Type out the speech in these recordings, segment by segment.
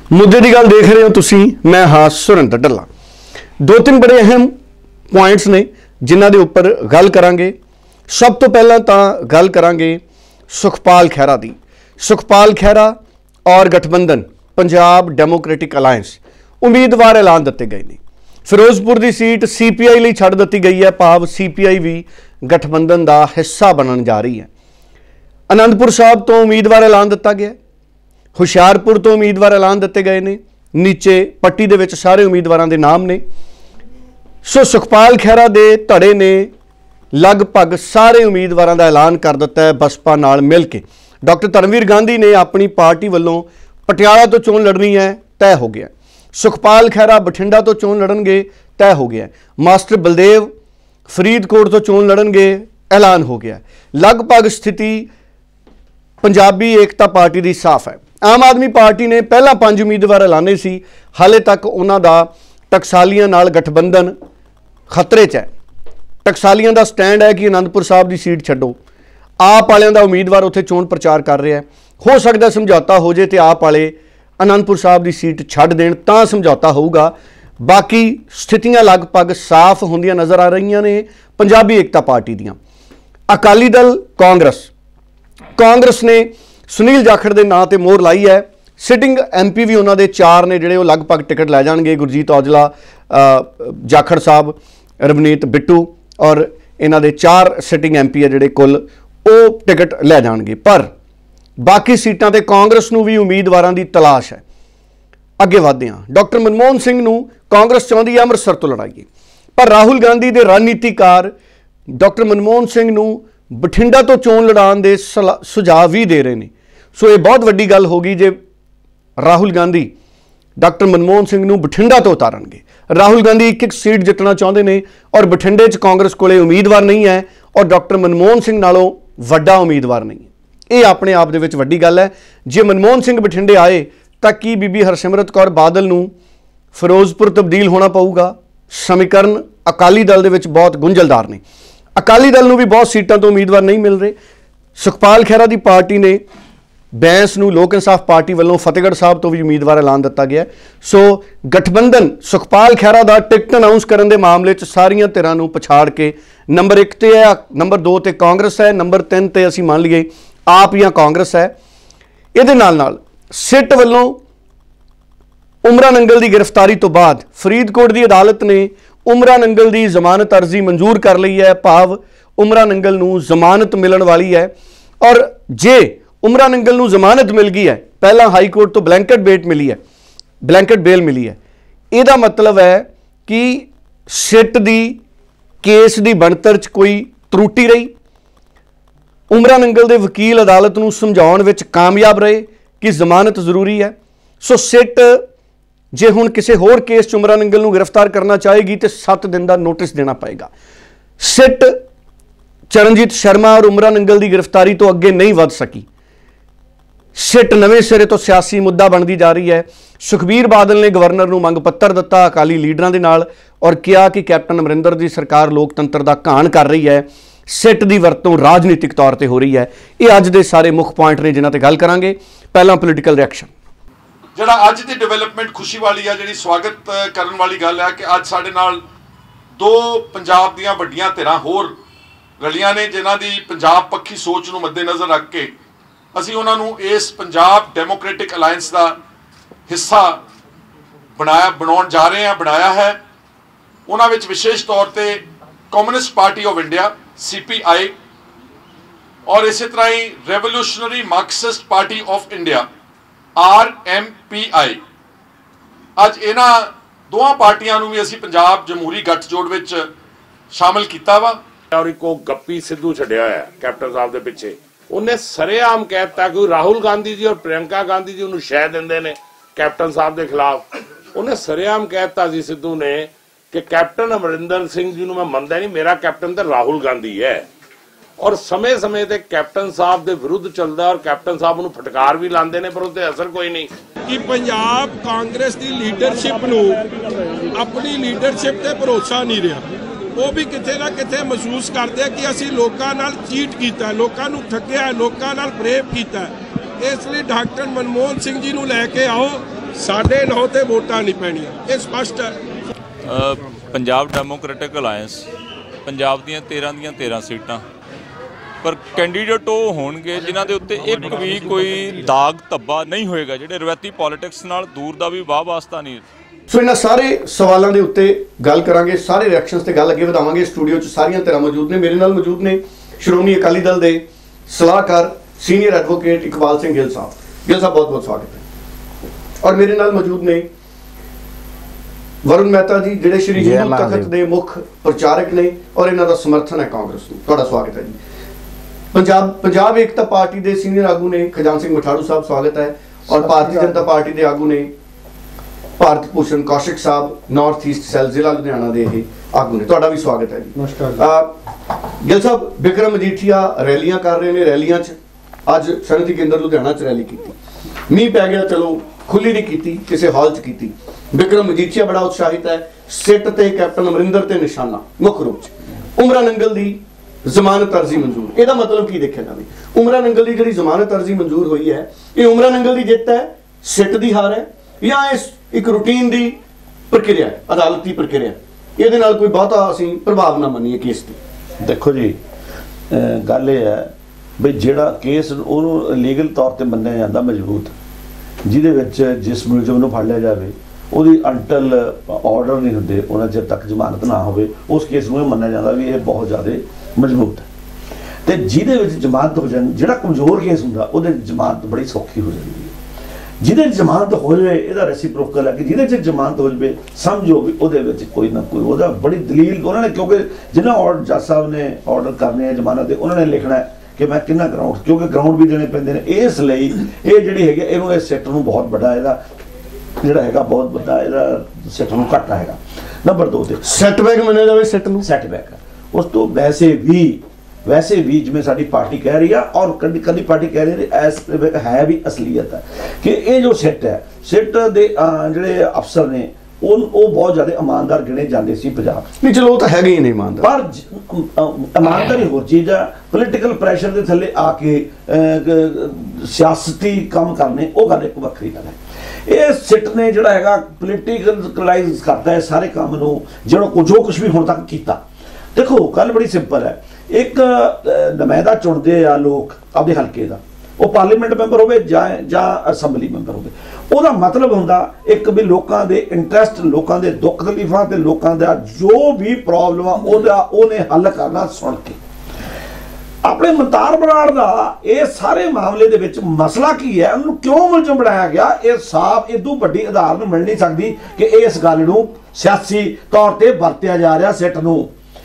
मुद्दे की गल देख रहे हो तुसी, मैं हाँ सुरिंदर ढिल्ला। दो तीन बड़े अहम पॉइंट्स ने जिन्हां दे उपर गल करांगे। सब तो पहला तो गल करांगे सुखपाल खैहरा दी। सुखपाल खैहरा और गठबंधन पंजाब डेमोक्रेटिक अलायंस उम्मीदवार ऐलान दिते गए ने। फिरोजपुर की सीट CPI ਲਈ छड़ दी गई है, भाव CPI भी गठबंधन का हिस्सा बनने जा रही है। आनंदपुर साहब तो उम्मीदवार ऐलान दिता गया, हुशियारपुर तो उम्मीदवार ऐलान दिते गए ने, नीचे पट्टी दे विच सारे उम्मीदवारों के नाम ने। सो सुखपाल खैहरा दे धड़े ने लगभग सारे उम्मीदवारों का ऐलान कर दिता है बसपा नाल मिल के। डॉक्टर धर्मवीर गांधी ने अपनी पार्टी वालों पटियाला तो चोन लड़नी है, तय हो गया। सुखपाल खैहरा बठिंडा तो चोन लड़नगे, तय हो गया। मास्टर बलदेव फरीदकोट तो चोन लड़नगे, ऐलान हो गया। लगभग स्थिति पंजाबी एकता पार्टी की साफ है। आम आदमी पार्टी ने पहला 5 उम्मीदवार ऐलाने सी, हाले तक उन्हों का टकसालियां नाल गठबंधन खतरे च है। टकसालियां का स्टैंड है कि आनंदपुर साहब की सीट छड्डो। आप वालियां दा उम्मीदवार उत्थे चोन प्रचार कर रहा है। हो सकता समझौता हो जाए तो आप वाले आनंदपुर साहब की सीट छड्ड देण तां समझौता होगा। बाकी स्थितियां लगभग साफ होंदियां नज़र आ रही ने पंजाबी एकता पार्टी दियां। अकाली दल कांग्रेस ने सुनील जाखड़ के नाँ से मोहर लाई है। सिटिंग MP भी उन्होंने 4 ने जिहड़े लगभग टिकट लै जाणगे। गुरजीत औजला, जाखड़ साहब, रवनीत बिट्टू और इन्हां दे 4 सिटिंग MP है जिहड़े कुल वो टिकट लै जाणगे। पर बाकी सीटां ते कांग्रेस नूं भी उम्मीदवारों की तलाश है। अगे वधदे हां। डॉक्टर मनमोहन सिंह नूं कांग्रेस चाहुंदी है अमृतसर तो लड़ाइए, पर राहुल गांधी के रणनीतिकार डॉक्टर मनमोहन सिंह नूं बठिंडा तो चोन लड़ाउण दे सुझाव भी दे रहे हैं। सो ये बहुत वड्डी गल होगी जे राहुल गांधी डॉक्टर मनमोहन सिंह नूं बठिंडा तो उतारनगे। राहुल गांधी एक सीट जितना चाहते हैं और बठिंडे च कांग्रेस कोले उम्मीदवार नहीं है और डॉक्टर मनमोहन सिंह नालों वड्डा उम्मीदवार नहीं है। ये अपने आप दे विच वड्डी गल है। जे मनमोहन सिंह बठिंडे आए तो की बीबी हरसिमरत कौर बादल नूं फिरोजपुर तब्दील होना पऊगा। समीकरण अकाली दल दे विच बहुत गुंझलदार ने। अकाली दल नूं भी बहुत सीटां तो उम्मीदवार नहीं मिल रहे। सुखपाल खैहरा की पार्टी ने बैंस नूं लोक इंसाफ पार्टी वालों फतेहगढ़ साहब तो भी उम्मीदवार ऐलान दिता गया। सो गठबंधन सुखपाल खैहरा का टिकट अनाउंस करने के मामले च सारियां धिरां नूं पछाड़ के नंबर 1 ते है, नंबर 2 ते कांग्रेस है, नंबर 3 ते असीं मान लीए आप या कांग्रेस है। इहदे नाल सिट वालों उमरा नंगल की गिरफ्तारी तो बाद फरीदकोट की अदालत ने उमरा नंगल की जमानत अर्जी मंजूर कर ली है, भाव उमरा नंगल नूं जमानत मिलण वाली है। और जे उमरा नंगल नूं जमानत मिल गई है, पहला हाई कोर्ट तो ब्लैंकेट बेल मिली है, इहदा मतलब है कि सिट दी केस की बनतर च कोई त्रुटि रही। उमरा नंगल के वकील अदालत नूं समझाउण विच कामयाब रहे कि जमानत जरूरी है। सो सिट जे हुण किसी होर केस च उमरा नंगल नूं गिरफ्तार करना चाहेगी तो 7 दिन का नोटिस देना पएगा। सिट चरणजीत शर्मा और उमरा नंगल की गिरफ्तारी तो अगे नहीं वध सकी। सिट नवें सिरे तो सियासी मुद्दा बनती जा रही है। सुखबीर बादल ने गवर्नर नूं मंग पत्र दिता अकाली लीडरां दे नाल और कहा कि कैप्टन अमरिंदर की सरकार लोकतंत्र का घाण कर रही है, सिट की वरतों राजनीतिक तौर पर हो रही है। ये अज के सारे मुख पॉइंट ने जिन्हां ते गल करांगे। पहला पोलीटिकल रिएक्शन जिहड़ा अज दी डेवलपमेंट खुशी वाली है, जिहड़ी स्वागत करन वाली गल है कि अज साडे नाल 2 पंजाब दीयां वड्डियां धिरां होर रलियां ने जिन्हां दी पंजाब पक्खी सोच नूं मद्देनज़र रख के असीं उन्हां नूं इस पंजाब डेमोक्रेटिक अलायंस का हिस्सा बनाउण जा रहे हैं, बनाया है। उन्हां विच विशेष तौर पर Communist Party of India CPI और इस तरह ही Revolutionary Marxist Party of India RMPI। अज इन्हां दोवां पार्टियां नूं भी असीं पंजाब जमहूरी गठजोड़ विच शामिल कीता वा। और एक गप्पी सिद्धू छड्डिया होया कैप्टन साहब दे पिछे, उन्हें सरेआम कहता कि राहुल गांधी जी और प्रियंका गांधी जी उन्हें शह देंदे ने कैप्टन साहब के खिलाफ। उन्हें सरेआम कहता जी सिद्धू ने कि कैप्टन अमरिंदर सिंह जी मैं मनदा नहीं, मेरा कैप्टन तो राहुल गांधी है। और समय समय ते कैप्टन साहब के विरुद्ध चलता और कैप्टन साहब उन्हें फटकार भी लाते हैं, पर उससे असर कोई नहीं। कि पंजाब कांग्रेस की लीडरशिप नूं अपनी लीडरशिप ते भरोसा नहीं रहा। वो भी किथे ना किथे महसूस करते हैं कि असी लोकां नाल चीट कीता, लोकां नूं ठगिया, लोकां नाल फरेब कीता। इसलिए डॉक्टर मनमोहन सिंह जी नूं लैके आओ ਸਾਡੇ ਨਾਂ ਤੇ ਵੋਟਾਂ ਨਹੀਂ ਪੈਣੀਆਂ, ਇਹ ਸਪਸ਼ਟ ਹੈ। ਪੰਜਾਬ ਡੈਮੋਕ੍ਰੈਟਿਕ ਅਲਾਇੰਸ ਪੰਜਾਬ ਦੀਆਂ 13 ਸੀਟਾਂ, ਪਰ ਕੈਂਡੀਡੇਟ ਉਹ ਹੋਣਗੇ ਜਿਨ੍ਹਾਂ ਦੇ ਉੱਤੇ ਇੱਕ ਵੀ ਕੋਈ ਦਾਗ ਧੱਬਾ ਨਹੀਂ ਹੋਏਗਾ, ਜਿਹੜੇ ਰਵਾਇਤੀ ਪੋਲਿਟਿਕਸ ਨਾਲ ਦੂਰ ਦਾ ਵੀ ਵਾਹ ਵਾਸਤਾ ਨਹੀਂ। ਸੋ ਇਹਨਾਂ ਸਾਰੇ ਸਵਾਲਾਂ ਦੇ ਉੱਤੇ ਗੱਲ ਕਰਾਂਗੇ, ਸਾਰੇ ਰਿਐਕਸ਼ਨਸ ਤੇ ਗੱਲ ਅੱਗੇ ਵਧਾਵਾਂਗੇ। ਸਟੂਡੀਓ 'ਚ ਸਾਰੀਆਂ ਧਿਰਾਂ ਮੌਜੂਦ ਨੇ। ਮੇਰੇ ਨਾਲ ਮੌਜੂਦ ਨੇ ਸ਼੍ਰੋਮਣੀ ਅਕਾਲੀ ਦਲ ਦੇ ਸਲਾਹਕਾਰ ਸੀਨੀਅਰ ਐਡਵੋਕੇਟ ਇਕਬਾਲ ਸਿੰਘ ਗਿੱਲ ਸਾਹਿਬ। ਗਿੱਲ ਸਾਹਿਬ, ਬਹੁਤ ਬਹੁਤ ਸਵਾਗਤ ਹੈ। ਔਰ ਮੇਰੇ ਨਾਲ ਮੌਜੂਦ ਨੇ ਵਰੁਣ ਮਹਿਤਾ ਜੀ, ਜਿਹੜੇ ਸ਼੍ਰੀ ਹਿੰਦੂ ਤਖਤ ਦੇ ਮੁੱਖ ਪ੍ਰਚਾਰਕ ਨੇ ਔਰ ਇਹਨਾਂ ਦਾ ਸਮਰਥਨ ਹੈ ਕਾਂਗਰਸ ਨੂੰ। ਤੁਹਾਡਾ ਸਵਾਗਤ ਹੈ ਜੀ। ਪੰਜਾਬ ਏਕਤਾ ਪਾਰਟੀ ਦੇ ਸੀਨੀਅਰ ਆਗੂ ਨੇ ਖਜਾਨ ਸਿੰਘ ਮਠਾੜੂ ਸਾਹਿਬ, ਸਵਾਗਤ ਹੈ। ਔਰ ਭਾਰਤੀ ਜਨਤਾ ਪਾਰਟੀ ਦੇ ਆਗੂ ਨੇ Bharat Bhushan Kaushik Sahib, north east cell ਜ਼ਿਲ੍ਹਾ ਲੁਧਿਆਣਾ ਦੇ ਇਹ ਆਗੂ ਨੇ। ਤੁਹਾਡਾ ਵੀ ਸਵਾਗਤ ਹੈ ਜੀ। ਨਮਸਕਾਰ। ਗਿੱਲ ਸਾਹਿਬ, ਬਿਕਰਮ ਮਜੀਠੀਆ ਰੈਲੀਆਂ ਕਰ ਰਹੇ ਨੇ। ਰੈਲੀਆਂ 'ਚ ਅੱਜ ਸ਼ਰਧੀ ਕੇਂਦਰ ਲੁਧਿਆਣਾ 'ਚ ਰੈਲੀ ਕੀਤੀ। ਮੀਂਹ ਪੈ ਗਿਆ, ਚਲੋ ਖੁੱਲੀ ਨਹੀਂ ਕੀਤੀ, ਕਿਸੇ ਹਾਲ 'ਚ ਕੀਤੀ। ਬਿਕਰਮ ਮਜੀਠੀਆ ਬੜਾ ਉਤਸ਼ਾਹਿਤ ਹੈ। ਸਿੱਟ ਤੇ ਕੈਪਟਨ ਅਮਰਿੰਦਰ ਤੇ ਨਿਸ਼ਾਨਾ ਮੁੱਖ ਰੂਪ 'ਚ। ਉਮਰਾ ਨੰਗਲ ਦੀ ਜ਼ਮਾਨਤ ਅਰਜ਼ੀ ਮਨਜ਼ੂਰ, ਇਹਦਾ ਮਤਲਬ ਕੀ ਦੇਖਿਆ ਜਾਵੇ? ਉਮਰਾ ਨੰਗਲ ਦੀ ਜਿਹੜੀ ਜ਼ਮਾਨਤ ਅਰਜ਼ੀ ਮਨਜ਼ੂਰ ਹੋਈ ਹੈ, ਇਹ ਉਮਰਾ ਨੰਗਲ ਦੀ ਜਿੱਤ ਹੈ, ਸਿੱਟ ਦੀ ਹਾਰ ਹੈ, ਜਾਂ ਇਸ ਇੱਕ ਰੂਟੀਨ ਦੀ ਪ੍ਰਕਿਰਿਆ, ਅਦਾਲਤੀ ਪ੍ਰਕਿਰਿਆ, ਇਹਦੇ ਨਾਲ ਕੋਈ ਬਹੁਤਾ ਅਸੀਂ ਪ੍ਰਭਾਵ ਨਾ ਮੰਨੀਏ ਕੇਸ ਦੀ? ਦੇਖੋ ਜੀ, ਗੱਲ ਇਹ ਹੈ ਵੀ ਜਿਹੜਾ ਕੇਸ ਉਹਨੂੰ ਲੀਗਲ ਤੌਰ ਤੇ ਮੰਨਿਆ ਜਾਂਦਾ ਮਜ਼ਬੂਤ, ਜਿਹਦੇ ਵਿੱਚ ਜਿਸ ਮੁਲਜ਼ਮ ਨੂੰ ਫੜ ਲਿਆ ਜਾਵੇ ਉਹਦੀ ਅੰਟਲ ਆਰਡਰ ਨਹੀਂ ਹੁੰਦੇ ਉਹਨਾਂ ਚਿਰ ਤੱਕ ਜ਼ਮਾਨਤ ਨਾ ਹੋਵੇ, ਉਸ ਕੇਸ ਨੂੰ ਇਹ ਮੰਨਿਆ ਜਾਂਦਾ ਵੀ ਇਹ ਬਹੁਤ ਜ਼ਿਆਦਾ ਮਜ਼ਬੂਤ ਹੈ। ਤੇ ਜਿਹਦੇ ਵਿੱਚ ਜ਼ਮਾਨਤ ਹੋ ਜਾਂਦੀ, ਜਿਹੜਾ ਕਮਜ਼ੋਰ ਕੇਸ ਹੁੰਦਾ ਉਹਦੇ ਜ਼ਮਾਨਤ ਬੜੀ ਸੌਖੀ ਹੋ ਜਾਂਦੀ ਹੈ। ਜਿਹਦੇ ਜ਼ਮਾਨਤ ਹੋ ਜਾਵੇ ਇਹਦਾ ਰੈਸੀਪ੍ਰੋਕਲ ਹੈ ਕਿ ਜਿਹਦੇ 'ਚ ਜ਼ਮਾਨਤ ਹੋ ਜਾਵੇ ਸਮਝੋ ਵੀ ਉਹਦੇ ਵਿੱਚ ਕੋਈ ਨਾ ਕੋਈ ਉਹਦਾ ਬੜੀ ਦਲੀਲ ਉਹਨਾਂ ਨੇ, ਕਿਉਂਕਿ ਜਿਨ੍ਹਾਂ ਜੱਜ ਸਾਹਿਬ ਨੇ ਆਰਡਰ ਕਰਨੇ ਆ ਜ਼ਮਾਨਤ ਦੇ, ਉਹਨਾਂ ਨੇ ਲਿਖਣਾ ਕਿ ਮੈਂ ਕਿੰਨਾ ਗਰਾਊਂਡ, ਕਿਉਂਕਿ ਗਰਾਊਂਡ ਵੀ ਦੇਣੇ ਪੈਂਦੇ ਨੇ। ਇਸ ਲਈ ਇਹ ਜਿਹੜੀ ਹੈਗੀ ਇਹਨੂੰ, ਇਹ ਸੈਕਟਰ ਨੂੰ ਬਹੁਤ ਵੱਡਾ, ਇਹਦਾ ਜਿਹੜਾ ਹੈਗਾ ਬਹੁਤ ਵੱਡਾ, ਇਹਦਾ ਸੈਕਟਰ ਨੂੰ ਘੱਟ ਹੈਗਾ। ਨੰਬਰ 2 ਤੇ ਸੈਟਬੈਕ ਮੰਨਿਆ ਜਾਵੇ, ਸੈਟ ਨੂੰ ਸੈਟਬੈਕ। ਉਸ ਤੋਂ ਵੈਸੇ ਵੀ ਜਿਵੇਂ ਸਾਡੀ ਪਾਰਟੀ ਕਹਿ ਰਹੀ ਆ ਔਰ ਕਦੀ ਪਾਰਟੀ ਕਹਿ ਰਹੀ ਹੈ ਵੀ ਅਸਲੀਅਤ ਹੈ ਕਿ ਇਹ ਜੋ ਸਿੱਟ ਹੈ, ਸਿੱਟ ਦੇ ਜਿਹੜੇ ਅਫਸਰ ਨੇ ਉਹ ਬਹੁਤ ਜ਼ਿਆਦਾ ਇਮਾਨਦਾਰ ਗਿਣੇ ਜਾਂਦੇ ਸੀ ਪੰਜਾਬ। ਨਹੀਂ, ਚਲੋ ਉਹ ਤਾਂ ਹੈਗੇ ਹੀ ਨਹੀਂ ਇਮਾਨਦਾਰ, ਪਰ ਇਮਾਨਦਾਰੀ ਹੋਰ ਚੀਜ਼ ਆ, ਪੋਲੀਟੀਕਲ ਪ੍ਰੈਸ਼ਰ ਦੇ ਥੱਲੇ ਆ ਕੇ ਸਿਆਸਤੀ ਕੰਮ ਕਰਨੇ, ਉਹ ਗੱਲ ਇੱਕ ਵੱਖਰੀ ਗੱਲ ਹੈ। ਇਹ ਸਿੱਟ ਨੇ ਜਿਹੜਾ ਹੈਗਾ ਪੋਲੀਟੀਕਲਾਈਜ਼ ਕਰਦਾ ਹੈ ਸਾਰੇ ਕੰਮ ਨੂੰ, ਜੋ ਕੁਝ ਵੀ ਹੁਣ ਤੱਕ ਕੀਤਾ। ਦੇਖੋ, ਗੱਲ ਬੜੀ ਸਿੰਪਲ ਹੈ। ਇੱਕ ਨੁਮਾਇੰਦਾ ਚੁਣਦੇ ਆ ਲੋਕ ਆਪਦੇ ਹਲਕੇ ਦਾ, ਉਹ ਪਾਰਲੀਮੈਂਟ ਮੈਂਬਰ ਹੋਵੇ ਜਾਂ ਅਸੈਂਬਲੀ ਮੈਂਬਰ ਹੋਵੇ, ਉਹਦਾ ਮਤਲਬ ਹੁੰਦਾ ਇੱਕ ਵੀ ਲੋਕਾਂ ਦੇ ਇੰਟਰਸਟ, ਲੋਕਾਂ ਦੇ ਦੁੱਖ ਤਕਲੀਫਾਂ ਤੇ ਲੋਕਾਂ ਦਾ ਜੋ ਵੀ ਪ੍ਰੋਬਲਮ ਆ ਉਹਨੇ ਹੱਲ ਕਰਨਾ ਸੁਣ ਕੇ। ਆਪਣੇ ਮੁਖਤਾਰ ਬਰਾੜ ਦਾ ਇਹ ਸਾਰੇ ਮਾਮਲੇ ਦੇ ਵਿੱਚ ਮਸਲਾ ਕੀ ਹੈ, ਉਹਨੂੰ ਕਿਉਂ ਮੁਲਜ਼ਮ ਬਣਾਇਆ ਗਿਆ, ਇਹ ਸਾਫ਼ ਇਦੋਂ ਵੱਡੀ ਉਦਾਹਰਨ ਮਿਲ ਨਹੀਂ ਸਕਦੀ ਕਿ ਇਸ ਗੱਲ ਨੂੰ ਸਿਆਸੀ ਤੌਰ ਤੇ ਵਰਤਿਆ ਜਾ ਰਿਹਾ ਸਿੱਟ ਨੂੰ।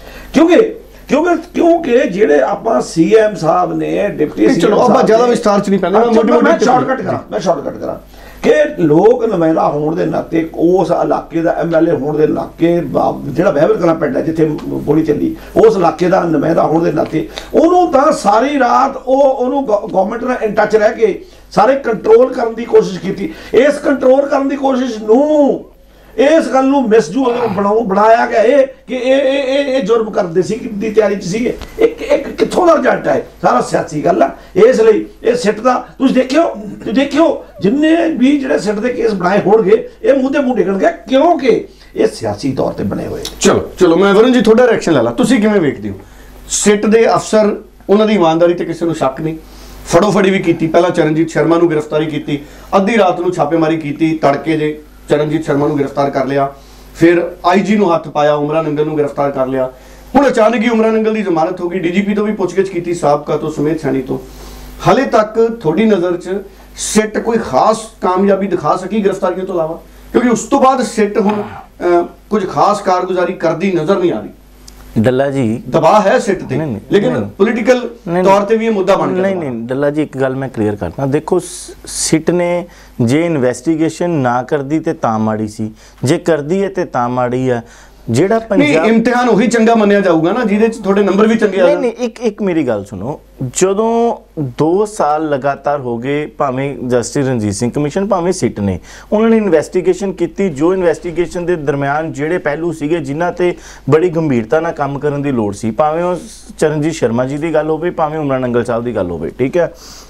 ਕਿਉਂਕਿ ਜਿਹੜੇ ਆਪਾਂ ਸੀਐਮ ਸਾਹਿਬ ਨੇ, ਡਿਪਟੀ ਸੀਐਮ, ਚਲੋ ਆਪਾਂ ਜ਼ਿਆਦਾ ਵਿਸਤਾਰ ਚ ਨਹੀਂ ਪੈਣਾ, ਮੈਂ ਸ਼ਾਰਟਕਟ ਕਰਾਂ ਕਿ ਲੋਕ ਨੁਮਾਇੰਦਾ ਹੋਣ ਦੇ ਨਾਤੇ, ਉਸ ਇਲਾਕੇ ਦਾ ਐਮਐਲਏ ਹੋਣ ਦੇ ਨਾਤੇ, ਜਿਹੜਾ ਬਹਿਬਲ ਕਲਾਂ ਪਿੰਡ ਹੈ ਜਿੱਥੇ ਗੋਲੀ ਚੱਲੀ, ਉਸ ਇਲਾਕੇ ਦਾ ਨੁਮਾਇੰਦਾ ਹੋਣ ਦੇ ਨਾਤੇ ਉਹਨੂੰ ਤਾਂ ਸਾਰੀ ਰਾਤ ਉਹਨੂੰ ਗਵਰਨਮੈਂਟ ਨਾਲ ਇਨ ਟੱਚ ਰਹਿ ਕੇ ਸਾਰੇ ਕੰਟਰੋਲ ਕਰਨ ਦੀ ਕੋਸ਼ਿਸ਼ ਕੀਤੀ। ਇਸ ਕੰਟਰੋਲ ਕਰਨ ਦੀ ਕੋਸ਼ਿਸ਼ ਨੂੰ, ਇਸ ਗੱਲ ਨੂੰ ਮਿਸਯੂਜ਼ ਬਣਾਇਆ ਗਿਆ ਇਹ ਕਿ ਇਹ ਜੁਰਮ ਕਰਦੇ ਸੀ ਦੀ ਤਿਆਰੀ 'ਚ ਸੀਗੇ। ਇੱਕ ਕਿੱਥੋਂ ਦਾ ਰਿਜ਼ਲਟ ਹੈ, ਸਾਰਾ ਸਿਆਸੀ ਗੱਲ ਆ। ਇਸ ਲਈ ਇਹ ਸਿੱਟ ਦਾ ਤੁਸੀਂ ਦੇਖਿਓ ਜਿੰਨੇ ਵੀ ਜਿਹੜੇ ਸਿੱਟ ਦੇ ਕੇਸ ਬਣਾਏ ਹੋਣਗੇ ਇਹ ਮੂੰਹ ਤੇ ਮੂੰਹ ਡਿੱਗਣਗੇ, ਕਿਉਂਕਿ ਇਹ ਸਿਆਸੀ ਤੌਰ ਤੇ ਬਣੇ ਹੋਏ। ਚਲੋ ਮੈਂ ਵਰੁਣ ਜੀ ਤੁਹਾਡਾ ਰਿਐਕਸ਼ਨ ਲੈ ਲਾ, ਤੁਸੀਂ ਕਿਵੇਂ ਵੇਖਦੇ ਹੋ? ਸਿੱਟ ਦੇ ਅਫਸਰ, ਉਹਨਾਂ ਦੀ ਇਮਾਨਦਾਰੀ ਤੇ ਕਿਸੇ ਨੂੰ ਸ਼ੱਕ ਨਹੀਂ, ਫੜੋਫੜੀ ਵੀ ਕੀਤੀ, ਪਹਿਲਾਂ ਚਰਨਜੀਤ ਸ਼ਰਮਾ ਨੂੰ ਗ੍ਰਿਫਤਾਰੀ ਕੀਤੀ, ਅੱਧੀ ਰਾਤ ਨੂੰ ਛਾਪੇਮਾਰੀ ਕੀਤੀ, ਤੜਕੇ ਜੇ ਚਰਨਜੀਤ ਸ਼ਰਮਾ ਨੂੰ ਗ੍ਰਿਫਤਾਰ ਕਰ ਲਿਆ, ਫਿਰ ਆਈਜੀ ਨੂੰ ਹੱਥ ਪਾਇਆ, ਉਮਰਾ ਨੰਗਲ ਨੂੰ ਗ੍ਰਿਫਤਾਰ ਕਰ ਲਿਆ। ਹੁਣ ਅਚਾਨਕ ਹੀ ਉਮਰਾ ਨੰਗਲ ਦੀ ਜ਼ਮਾਨਤ ਹੋ ਗਈ, ਡੀਜੀਪੀ ਤੋਂ ਵੀ ਪੁੱਛਗਿੱਛ ਕੀਤੀ, ਸਾਬਕਾ ਤੋਂ, ਸੁਮੇਧ ਸੈਣੀ ਤੋਂ। ਹਾਲੇ ਤੱਕ ਤੁਹਾਡੀ ਨਜ਼ਰ 'ਚ ਸਿੱਟ ਕੋਈ ਖਾਸ ਕਾਮਯਾਬੀ ਦਿਖਾ ਸਕੀ ਗ੍ਰਿਫਤਾਰੀਆਂ ਤੋਂ ਇਲਾਵਾ? ਕਿਉਂਕਿ ਉਸ ਤੋਂ ਬਾਅਦ ਸਿੱਟ ਹੁਣ ਕੁਝ ਖਾਸ ਕਾਰਗੁਜ਼ਾਰੀ ਕਰਦੀ ਨਜ਼ਰ ਨਹੀਂ ਆ ਰਹੀ। ਡੱਲਾ ਜੀ, ਦਬਾਅ ਹੈ ਸਿੱਟ ਤੇ, ਲੇਕਿਨ ਪੋਲੀਟੀਕਲ ਤੌਰ ਤੇ ਵੀ ਇਹ ਮੁੱਦਾ ਬਣ ਗਿਆ। ਨਹੀਂ ਡੱਲਾ ਜੀ, ਇੱਕ ਗੱਲ ਮੈਂ ਕਲੀਅਰ ਕਰਦਾ। ਦੇਖੋ, ਸਿੱਟ ਨੇ ਜੇ ਇਨਵੈਸਟੀਗੇਸ਼ਨ ਨਾ ਕਰਦੀ ਤੇ ਤਾਂ ਮਾੜੀ ਸੀ, ਜੇ ਕਰਦੀ ਹੈ ਤੇ ਤਾਂ ਮਾੜੀ ਹੈ। ਜਿਹੜਾ ਪੰਜਾਬ ਇਮਤਿਹਾਨ ਉਹੀ ਚੰਗਾ ਮੰਨਿਆ ਜਾਊਗਾ ਨਾ ਜਿਹਦੇ 'ਚ ਤੁਹਾਡੇ ਨੰਬਰ ਵੀ ਚੰਗੇ ਆ। ਨਹੀਂ, ਇੱਕ ਮੇਰੀ ਗੱਲ ਸੁਣੋ। ਜਦੋਂ 2 ਸਾਲ ਲਗਾਤਾਰ ਹੋ ਗਏ, ਭਾਵੇਂ ਜਸਟਿਸ ਰਣਜੀਤ ਸਿੰਘ ਕਮਿਸ਼ਨ, ਭਾਵੇਂ ਸਿੱਟ ਨੇ, ਉਹਨਾਂ ਨੇ ਇਨਵੈਸਟੀਗੇਸ਼ਨ ਕੀਤੀ। ਜੋ ਇਨਵੈਸਟੀਗੇਸ਼ਨ ਦੇ ਦਰਮਿਆਨ ਜਿਹੜੇ ਪਹਿਲੂ ਸੀਗੇ ਜਿਨ੍ਹਾਂ ਤੇ ਬੜੀ ਗੰਭੀਰਤਾ ਨਾਲ ਕੰਮ ਕਰਨ ਦੀ ਲੋੜ ਸੀ, ਭਾਵੇਂ ਉਹ ਚਰਨਜੀਤ ਸ਼ਰਮਾ ਜੀ ਦੀ ਗੱਲ ਹੋਵੇ, ਭਾਵੇਂ ਉਮਰਾ ਨੰਗਲ ਸਾਹਿਬ ਦੀ ਗੱਲ ਹੋਵੇ, ਠੀਕ ਹੈ,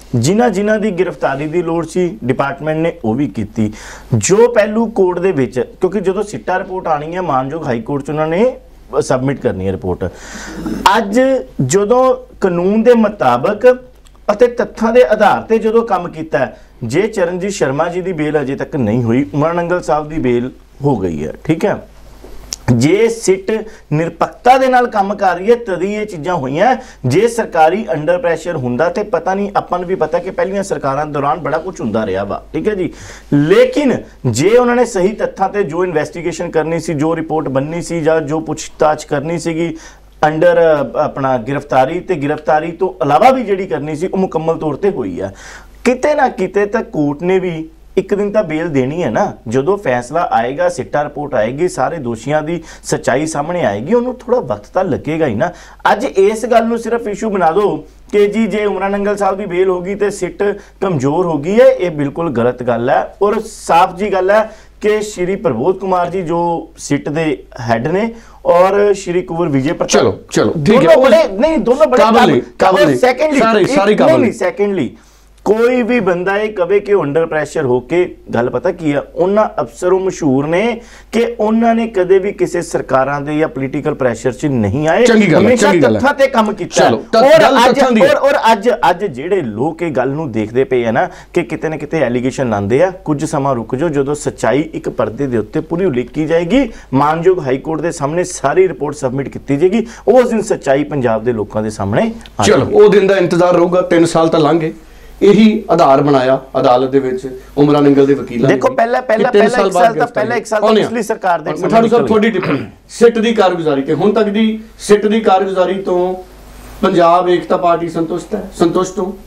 ਜਿਨ੍ਹਾਂ ਦੀ ਗ੍ਰਿਫਤਾਰੀ ਦੀ ਲੋੜ ਸੀ ਡਿਪਾਰਟਮੈਂਟ ਨੇ ਉਹ ਵੀ ਕੀਤੀ। ਜੋ ਪਹਿਲੂ ਕੋਰਟ ਦੇ ਵਿੱਚ, ਕਿਉਂਕਿ ਜਦੋਂ ਸਿੱਟਾ ਰਿਪੋਰਟ ਆਣੀ ਹੈ ਮਾਨਯੋਗ ਹਾਈ ਕੋਰਟ 'ਚ ਉਹਨਾਂ ਨੇ ਸਬਮਿਟ ਕਰਨੀ ਹੈ ਰਿਪੋਰਟ। ਅੱਜ ਜਦੋਂ ਕਾਨੂੰਨ ਦੇ ਮੁਤਾਬਕ ਅਤੇ ਤੱਥਾਂ ਦੇ ਆਧਾਰ ਤੇ ਜਦੋਂ ਕੰਮ ਕੀਤਾ, ਜੇ ਚਰਨਜੀਤ ਸ਼ਰਮਾ ਜੀ ਦੀ ਬੇਲ ਅਜੇ ਤੱਕ ਨਹੀਂ ਹੋਈ, ਉਮਰ ਨੰਗਲ ਸਾਹਿਬ ਦੀ ਬੇਲ ਹੋ ਗਈ ਹੈ, ਠੀਕ ਹੈ। ਜੇ ਸਿੱਟ ਨਿਰਪੱਖਤਾ ਦੇ ਨਾਲ ਕੰਮ ਕਰ ਰਹੀ ਹੈ ਤਦੀ ਇਹ ਚੀਜ਼ਾਂ ਹੋਈਆਂ। ਜੇ ਸਰਕਾਰੀ ਅੰਡਰ ਪ੍ਰੈਸ਼ਰ ਹੁੰਦਾ ਤੇ ਪਤਾ ਨਹੀਂ, ਆਪਾਂ ਨੂੰ ਵੀ ਪਤਾ ਕਿ ਪਹਿਲੀਆਂ ਸਰਕਾਰਾਂ ਦੌਰਾਨ ਬੜਾ ਕੁਝ ਹੁੰਦਾ ਰਿਹਾ ਵਾ, ਠੀਕ ਹੈ ਜੀ। ਲੇਕਿਨ ਜੇ ਉਹਨਾਂ ਨੇ ਸਹੀ ਤੱਥਾਂ ਤੇ ਜੋ ਇਨਵੈਸਟੀਗੇਸ਼ਨ ਕਰਨੀ ਸੀ, ਜੋ ਰਿਪੋਰਟ ਬਣਨੀ ਸੀ ਜਾਂ ਜੋ ਪੁੱਛਤਾਛ ਕਰਨੀ ਸੀਗੀ ਅੰਡਰ ਆਪਣਾ ਗ੍ਰਿਫਤਾਰੀ ਤੇ ਗ੍ਰਿਫਤਾਰੀ ਤੋਂ ਇਲਾਵਾ ਵੀ ਜਿਹੜੀ ਕਰਨੀ ਸੀ ਉਹ ਮੁਕੰਮਲ ਤੌਰ ਤੇ ਹੋਈ ਆ। ਕਿਤੇ ਨਾ ਕਿਤੇ ਤਾਂ ਕੋਰਟ ਨੇ ਵੀ ਇੱਕ ਦਿਨ ਤਾਂ ਬੇਲ ਦੇਣੀ ਹੈ ਨਾ। ਜਦੋਂ ਫੈਸਲਾ ਆਏਗਾ, ਸਿੱਟਾ ਰਿਪੋਰਟ ਆਏਗੀ, ਸਾਰੇ ਦੋਸ਼ੀਆਂ ਦੀ ਸੱਚਾਈ ਸਾਹਮਣੇ ਆਏਗੀ, ਉਹਨੂੰ ਥੋੜਾ ਵਕਤ ਤਾਂ ਲੱਗੇਗਾ ਹੀ ਨਾ। ਅੱਜ ਇਸ ਗੱਲ ਨੂੰ ਸਿਰਫ ਇਸ਼ੂ ਬਣਾ ਦਿਓ ਕਿ ਜੀ ਜੇ ਉਮਰ ਨੰਗਲ ਸਾਹਿਬ ਦੀ ਬੇਲ ਹੋ ਗਈ ਤੇ ਸਿੱਟ ਕਮਜ਼ੋਰ ਹੋ ਗਈ ਹੈ, ਇਹ ਬਿਲਕੁਲ ਗਲਤ ਗੱਲ ਹੈ। ਔਰ ਸਾਫ਼ ਜੀ ਗੱਲ ਹੈ ਕਿ ਸ਼੍ਰੀ ਪ੍ਰਬੋਧ ਕੁਮਾਰ ਜੀ ਜੋ ਸਿੱਟ ਦੇ ਹੈਡ ਨੇ ਔਰ ਸ਼੍ਰੀ ਕੁੰਵਰ ਵਿਜੇ ਪ੍ਰਤਾਪ, ਚਲੋ ਠੀਕ ਹੈ, ਨਹੀਂ ਦੋਨੋਂ ਬੜੇ ਕਾਬਲ। ਸੈਕੰਡਲੀ ਕੋਈ ਵੀ ਬੰਦਾ ਇਹ ਕਵੇ ਕਿ ਅੰਡਰ ਪ੍ਰੈਸ਼ਰ ਹੋ ਕੇ, ਗੱਲ ਪਤਾ ਕੀ ਆ, ਉਹਨਾਂ ਅਫਸਰੋਂ ਮਸ਼ਹੂਰ ਨੇ ਕਿ ਉਹਨਾਂ ਨੇ ਕਦੇ ਵੀ ਕਿਸੇ ਸਰਕਾਰਾਂ ਦੇ ਜਾਂ ਪੋਲੀਟੀਕਲ ਪ੍ਰੈਸ਼ਰ 'ਚ ਨਹੀਂ ਆਏ, ਹਮੇਸ਼ਾ ਤੱਥਾਂ ਤੇ ਕੰਮ ਕੀਤਾ। ਔਰ ਅੱਜ ਜਿਹੜੇ ਲੋਕ ਇਹ ਗੱਲ ਨੂੰ ਦੇਖਦੇ ਪਏ ਆ ਨਾ ਕਿ ਕਿਤੇ ਨਾ ਕਿਤੇ ਐਲੀਗੇਸ਼ਨ ਲਾਉਂਦੇ ਆ, ਕੁਝ ਸਮਾਂ ਰੁਕ ਜਾਓ, ਜਦੋਂ ਸੱਚਾਈ ਇੱਕ ਪਰਦੇ ਦੇ ਉੱਤੇ ਪੂਰੀ ਉਲੀਕੀ ਜਾਏਗੀ, ਮਾਨਯੋਗ ਹਾਈ ਕੋਰਟ ਦੇ ਸਾਹਮਣੇ ਸਾਰੀ ਰਿਪੋਰਟ ਸਬਮਿਟ ਕੀਤੀ ਜਾਏਗੀ, ਉਸ ਦਿਨ ਸੱਚਾਈ ਪੰਜਾਬ ਦੇ ਲੋਕਾਂ ਦੇ ਸਾਹਮਣੇ। ਚਲੋ ਉਹ ਦਿਨ ਦਾ ਇੰਤਜ਼ਾਰ ਰਹੂਗਾ। 3 ਸਾਲ ਤਾਂ ਲੰਘ ਗਏ, ਇਹੀ ਆਧਾਰ ਬਣਾਇਆ ਅਦਾਲਤ ਦੇ ਵਿੱਚ ਉਮਰਾਂ ਨੰਗਲ ਦੇ ਵਕੀਲਾਂ ਨੇ। ਦੇਖੋ ਪਹਿਲਾ ਇੱਕ ਸਾਲ ਤਾਂ ਪਿਛਲੀ ਸਰਕਾਰ ਦੇ ਮਠਾੜੂ ਸਾਹਿਬ ਤੁਹਾਡੀ ਟਿੱਪਣੀ ਸਿੱਟ ਦੀ ਕਾਰਗੁਜ਼ਾਰੀ ਤੇ ਹੁਣ ਤੱਕ ਦੀ ਸਿੱਟ ਦੀ ਕਾਰਗੁਜ਼ਾਰੀ ਤੋਂ ਪੰਜਾਬ ਏਕਤਾ ਪਾਰਟੀ ਸੰਤੁਸ਼ਟ ਹੋ?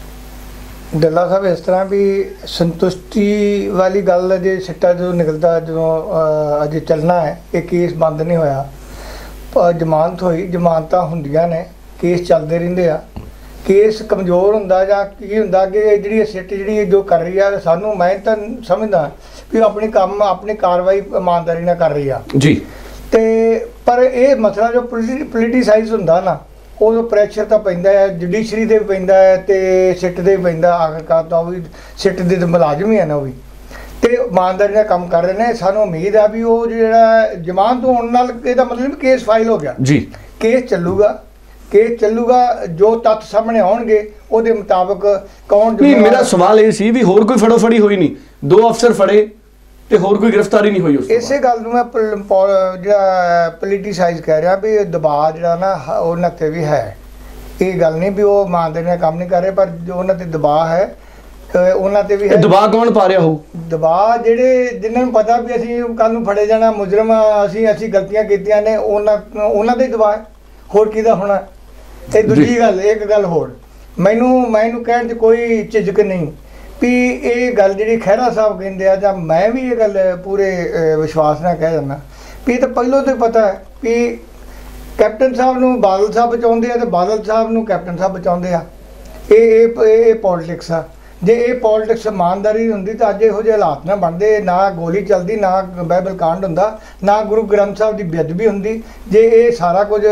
ਡੱਲਾ ਸਾਹਿਬ ਇਸ ਤਰ੍ਹਾਂ ਵੀ ਸੰਤੁਸ਼ਟੀ ਵਾਲੀ ਗੱਲ, ਜੇ ਸਿੱਟਾ ਜਦੋਂ ਨਿਕਲਦਾ, ਜਦੋਂ ਅਜੇ ਚੱਲਣਾ ਹੈ, ਇਹ ਕੇਸ ਬੰਦ ਨਹੀਂ ਹੋਇਆ, ਜ਼ਮਾਨਤ ਹੋਈ, ਜ਼ਮਾਨਤਾਂ ਹੁੰਦੀਆਂ ਨੇ, ਕੇਸ ਚੱਲਦੇ ਰਹਿੰਦੇ ਆ। ਕੇਸ ਕਮਜ਼ੋਰ ਹੁੰਦਾ ਜਾਂ ਕੀ ਹੁੰਦਾ ਕਿ ਜਿਹੜੀ ਸਿੱਟ ਜਿਹੜੀ ਜੋ ਕਰ ਰਹੀ ਆ, ਸਾਨੂੰ ਮੈਂ ਤਾਂ ਸਮਝਦਾ ਵੀ ਆਪਣੀ ਕਾਰਵਾਈ ਇਮਾਨਦਾਰੀ ਨਾਲ ਕਰ ਰਹੀ ਆ ਜੀ। ਤੇ ਪਰ ਇਹ ਮਸਲਾ ਜੋ ਪੋਲੀਟੀਸਾਈਜ਼ ਹੁੰਦਾ ਨਾ, ਉਹ ਪ੍ਰੈਸ਼ਰ ਤਾਂ ਪੈਂਦਾ ਹੈ, ਜੁਡੀਸ਼ਰੀ ਤੇ ਵੀ ਪੈਂਦਾ ਹੈ ਤੇ ਸਿੱਟ ਦੇ ਵੀ ਪੈਂਦਾ। ਆਖਿਰਕਾਰ ਤਾਂ ਉਹ ਵੀ ਸਿੱਟ ਦੇ ਮੁਲਾਜ਼ਮ ਹੀ ਆ ਨਾ, ਉਹ ਵੀ ਤੇ ਇਮਾਨਦਾਰੀ ਨਾਲ ਕੰਮ ਕਰ ਰਹੇ ਨੇ। ਸਾਨੂੰ ਉਮੀਦ ਆ ਵੀ ਉਹ ਜਿਹੜਾ ਜ਼ਮਾਨਤ ਹੋਣ ਨਾਲ ਇਹਦਾ ਮਤਲਬ ਕੇਸ ਫਾਈਲ ਹੋ ਗਿਆ ਜੀ, ਕੇਸ ਚੱਲੂਗਾ, ਜੋ ਤੱਥ ਸਾਹਮਣੇ ਆਉਣਗੇ ਉਹਦੇ ਮੁਤਾਬਕ ਕੌਣ। ਨਹੀਂ, ਮੇਰਾ ਸਵਾਲ ਇਹ ਸੀ ਵੀ ਹੋਰ ਕੋਈ ਫੜੋਫੜੀ ਹੋਈ ਨਹੀਂ, 2 ਅਫਸਰ ਫੜੇ ਤੇ ਹੋਰ ਕੋਈ ਗ੍ਰਿਫਤਾਰੀ ਨਹੀਂ ਹੋਈ। ਇਸੇ ਗੱਲ ਨੂੰ ਮੈਂ ਜਿਹੜਾ ਪੋਲੀਟੀਸਾਈਜ਼ ਕਹਿ ਰਿਹਾ ਵੀ ਦਬਾਅ ਜਿਹੜਾ ਨਾ ਉਹਨਾਂ ਤੇ ਵੀ ਹੈ। ਇਹ ਗੱਲ ਨਹੀਂ ਵੀ ਉਹ ਇਮਾਨਦਾਰੀ ਨਾਲ ਕੰਮ ਨਹੀਂ ਕਰ ਰਹੇ, ਪਰ ਜੋ ਉਹਨਾਂ ਤੇ ਦਬਾਅ ਹੈ ਉਹਨਾਂ ਤੇ ਵੀ ਹੈ। ਦਬਾਅ ਕੌਣ ਪਾ ਰਿਹਾ ਹੋ? ਦਬਾਅ ਜਿਹੜੇ ਜਿਨ੍ਹਾਂ ਨੂੰ ਪਤਾ ਵੀ ਅਸੀਂ ਕੱਲ ਨੂੰ ਫੜੇ ਜਾਣਾ, ਮੁਜਰਮ ਅਸੀਂ ਗਲਤੀਆਂ ਕੀਤੀਆਂ ਨੇ, ਉਹਨਾਂ ਦੇ ਦਬਾਅ, ਹੋਰ ਕਿਹਦਾ ਹੋਣਾ। ਤੇ ਦੂਜੀ ਗੱਲ, ਇੱਕ ਗੱਲ ਹੋਰ, ਮੈਨੂੰ ਕਹਿਣ 'ਚ ਕੋਈ ਝਿਜਕ ਨਹੀਂ ਵੀ ਇਹ ਗੱਲ ਜਿਹੜੀ ਖਹਿਰਾ ਸਾਹਿਬ ਕਹਿੰਦੇ ਆ, ਜਾਂ ਮੈਂ ਵੀ ਇਹ ਗੱਲ ਪੂਰੇ ਵਿਸ਼ਵਾਸ ਨਾਲ ਕਹਿ ਦਿੰਦਾ ਵੀ ਇਹ ਤਾਂ ਪਹਿਲਾਂ ਤੋਂ ਪਤਾ ਹੈ ਵੀ ਕੈਪਟਨ ਸਾਹਿਬ ਨੂੰ ਬਾਦਲ ਸਾਹਿਬ ਬਚਾਉਂਦੇ ਆ ਤੇ ਬਾਦਲ ਸਾਹਿਬ ਨੂੰ ਕੈਪਟਨ ਸਾਹਿਬ ਬਚਾਉਂਦੇ ਆ। ਇਹ ਪੋਲਿਟਿਕਸ ਆ। ਜੇ ਇਹ ਪੋਲਿਟਿਕਸ ਇਮਾਨਦਾਰੀ ਹੁੰਦੀ ਤਾਂ ਅੱਜ ਇਹੋ ਜਿਹੇ ਹਾਲਾਤ ਨਾ ਬਣਦੇ, ਨਾ ਗੋਲੀ ਚੱਲਦੀ, ਨਾ ਬਾਈਬਲ ਕਾਂਡ ਹੁੰਦਾ, ਨਾ ਗੁਰੂ ਗ੍ਰੰਥ ਸਾਹਿਬ ਦੀ ਬੇਅਦਬੀ ਹੁੰਦੀ। ਜੇ ਇਹ ਸਾਰਾ ਕੁਝ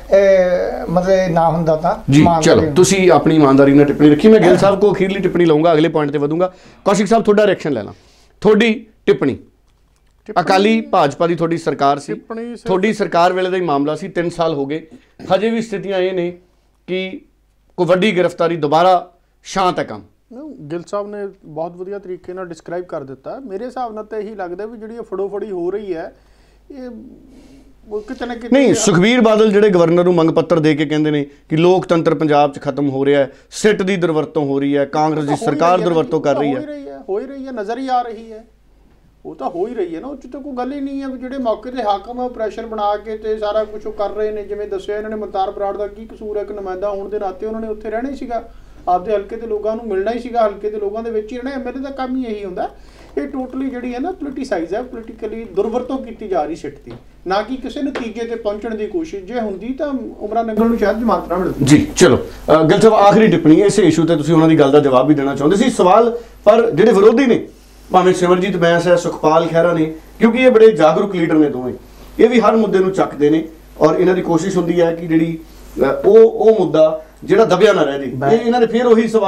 ਮਤਲਬ ਨਾ ਹੁੰਦਾ ਤਾਂ ਜੀ। ਚਲੋ ਤੁਸੀਂ ਆਪਣੀ ਇਮਾਨਦਾਰੀ ਨਾਲ ਟਿੱਪਣੀ ਰੱਖੀ। ਮੈਂ ਗਿੱਲ ਸਾਹਿਬ ਕੋ ਅਖੀਰਲੀ ਟਿੱਪਣੀ ਲਵਾਂਗਾ, ਅਗਲੇ ਪੁਆਇੰਟ ਤੇ ਵਧੂੰਗਾ। ਕੌਸ਼ਿਕ ਸਾਹਿਬ ਤੁਹਾਡਾ ਰਿਐਕਸ਼ਨ ਲੈਣਾ, ਤੁਹਾਡੀ ਟਿੱਪਣੀ। ਅਕਾਲੀ ਭਾਜਪਾ ਦੀ ਤੁਹਾਡੀ ਸਰਕਾਰ ਸੀ, ਤੁਹਾਡੀ ਸਰਕਾਰ ਵੇਲੇ ਦਾ ਹੀ ਮਾਮਲਾ ਸੀ, 3 ਸਾਲ ਹੋ ਗਏ, ਹਜੇ ਵੀ ਸਥਿਤੀਆਂ ਇਹ ਨੇ ਕਿ ਕੋਈ ਵੱਡੀ ਗ੍ਰਿਫਤਾਰੀ ਦੁਬਾਰਾ ਸ਼ਾਂਤ ਹੈ ਕੰਮ। ਗਿੱਲ ਸਾਹਿਬ ਨੇ ਬਹੁਤ ਵਧੀਆ ਤਰੀਕੇ ਨਾਲ ਡਿਸਕ੍ਰਾਈਬ ਕਰ ਦਿੱਤਾ। ਮੇਰੇ ਹਿਸਾਬ ਨਾਲ ਤਾਂ ਇਹੀ ਲੱਗਦਾ ਵੀ ਜਿਹੜੀ ਫੜੋਫੜੀ ਹੋ ਰਹੀ ਹੈ ਇਹ ਕਿਤੇ ਨਾ ਕਿਤੇ ਨਹੀਂ। ਸੁਖਬੀਰ ਬਾਦਲ ਜਿਹੜੇ ਗਵਰਨਰ ਨੂੰ ਮੰਗ ਪੱਤਰ ਦੇ ਕੇ ਕਹਿੰਦੇ ਨੇ ਕਿ ਲੋਕਤੰਤਰ ਪੰਜਾਬ 'ਚ ਖਤਮ ਹੋ ਰਿਹਾ ਹੈ, ਸਿੱਟ ਦੀ ਦੁਰਵਰਤੋਂ ਹੋ ਰਹੀ ਹੈ, ਕਾਂਗਰਸ ਦੀ ਸਰਕਾਰ ਦੁਰਵਰਤੋਂ ਕਰ ਰਹੀ ਹੈ, ਹੋ ਹੀ ਰਹੀ ਹੈ, ਨਜ਼ਰ ਹੀ ਆ ਰਹੀ ਹੈ, ਉਹ ਤਾਂ ਹੋ ਹੀ ਰਹੀ ਹੈ ਨਾ। ਉਹ 'ਚ ਤਾਂ ਕੋਈ ਗੱਲ ਹੀ ਨਹੀਂ ਹੈ ਵੀ ਜਿਹੜੇ ਮੌਕੇ ਤੇ ਹਾਕਮ ਆ ਪ੍ਰੈਸ਼ਰ ਬਣਾ ਕੇ ਤੇ ਸਾਰਾ ਕੁਝ ਉਹ ਕਰ ਰਹੇ ਨੇ। ਜਿਵੇਂ ਦੱਸਿਆ ਇਹਨਾਂ ਨੇ, ਮੁਖਤਾਰ ਬਰਾੜ ਦਾ ਕੀ ਕਸੂਰ ਹੈ? ਇੱਕ ਨੁਮਾਇੰਦਾ ਹੋਣ ਦੇ ਨਾਤੇ ਉਹਨਾਂ ਨੇ ਉੱਥੇ ਰਹਿਣਾ ਹੀ ਸੀਗਾ, ਆਪਦੇ ਹਲਕੇ ਦੇ ਲੋਕਾਂ ਨੂੰ ਮਿਲਣਾ ਹੀ ਸੀਗਾ, ਹਲਕੇ ਦੇ ਲੋਕਾਂ ਦੇ ਵਿੱਚ ਹੀ ਰਹਿਣਾ। ਐਮਐਲਏ ਦਾ ਕੰਮ ਹੀ ਇਹੀ ਹੁੰਦਾ। ਇਹ ਟੋਟਲੀ ਜਿਹੜੀ ਹੈ ਨਾ ਪੋਲੀਟੀਸਾਈਜ਼ ਹੈ, ਪੋਲੀਟੀਕਲੀ ਦੁਰਵਰਤੋਂ ਕੀਤੀ ਜਾ ਰਹੀ ਸਿੱਟ ਦੀ, ਨਾ ਕਿ ਕਿਸੇ ਨਤੀਜੇ ਤੇ ਪਹੁੰਚਣ ਦੀ ਕੋਸ਼ਿਸ਼। ਜੇ ਹੁੰਦੀ ਤਾਂ ਉਮਰਾਂ ਨੰਗਲ ਨੂੰ ਸ਼ਾਇਦ ਜ਼ਮਾਨਤ ਨਾ ਮਿਲਦੀ। ਜੀ ਚਲੋ ਗਿੱਲ ਸਾਹਿਬ ਆਖਰੀ ਟਿੱਪਣੀ ਇਸੇ ਇਸ਼ੂ ਤੇ ਤੁਸੀਂ ਉਹਨਾਂ ਦੀ ਗੱਲ ਦਾ ਜਵਾਬ ਵੀ ਦੇਣਾ ਚਾਹੁੰਦੇ ਸੀ। ਸਵਾਲ ਪਰ ਜਿਹੜੇ ਵਿਰੋਧੀ ਨੇ, ਭਾਵੇਂ ਸਿਮਰਜੀਤ ਬੈਂਸ ਹੈ, ਸੁਖਪਾਲ ਖਹਿਰਾ ਨੇ, ਕਿਉਂਕਿ ਇਹ ਬੜੇ ਜਾਗਰੂਕ ਲੀਡਰ ਨੇ ਦੋਵੇਂ, ਇਹ ਵੀ ਹਰ ਮੁੱਦੇ ਨੂੰ ਚੱਕਦੇ ਨੇ ਔਰ ਇਹਨਾਂ ਦੀ ਕੋਸ਼ਿਸ਼ ਹੁੰਦੀ ਹੈ ਕਿ ਜਿਹੜੀ ਉਹ ਮੁੱਦਾ ਜਿਹੜਾ ਦਬਿਆ ਨਾ ਰਹਿ ਜੇ। ਇਹਨਾਂ ਦੇ ਫਿਰ ਉਹੀ ਸਵਾਲ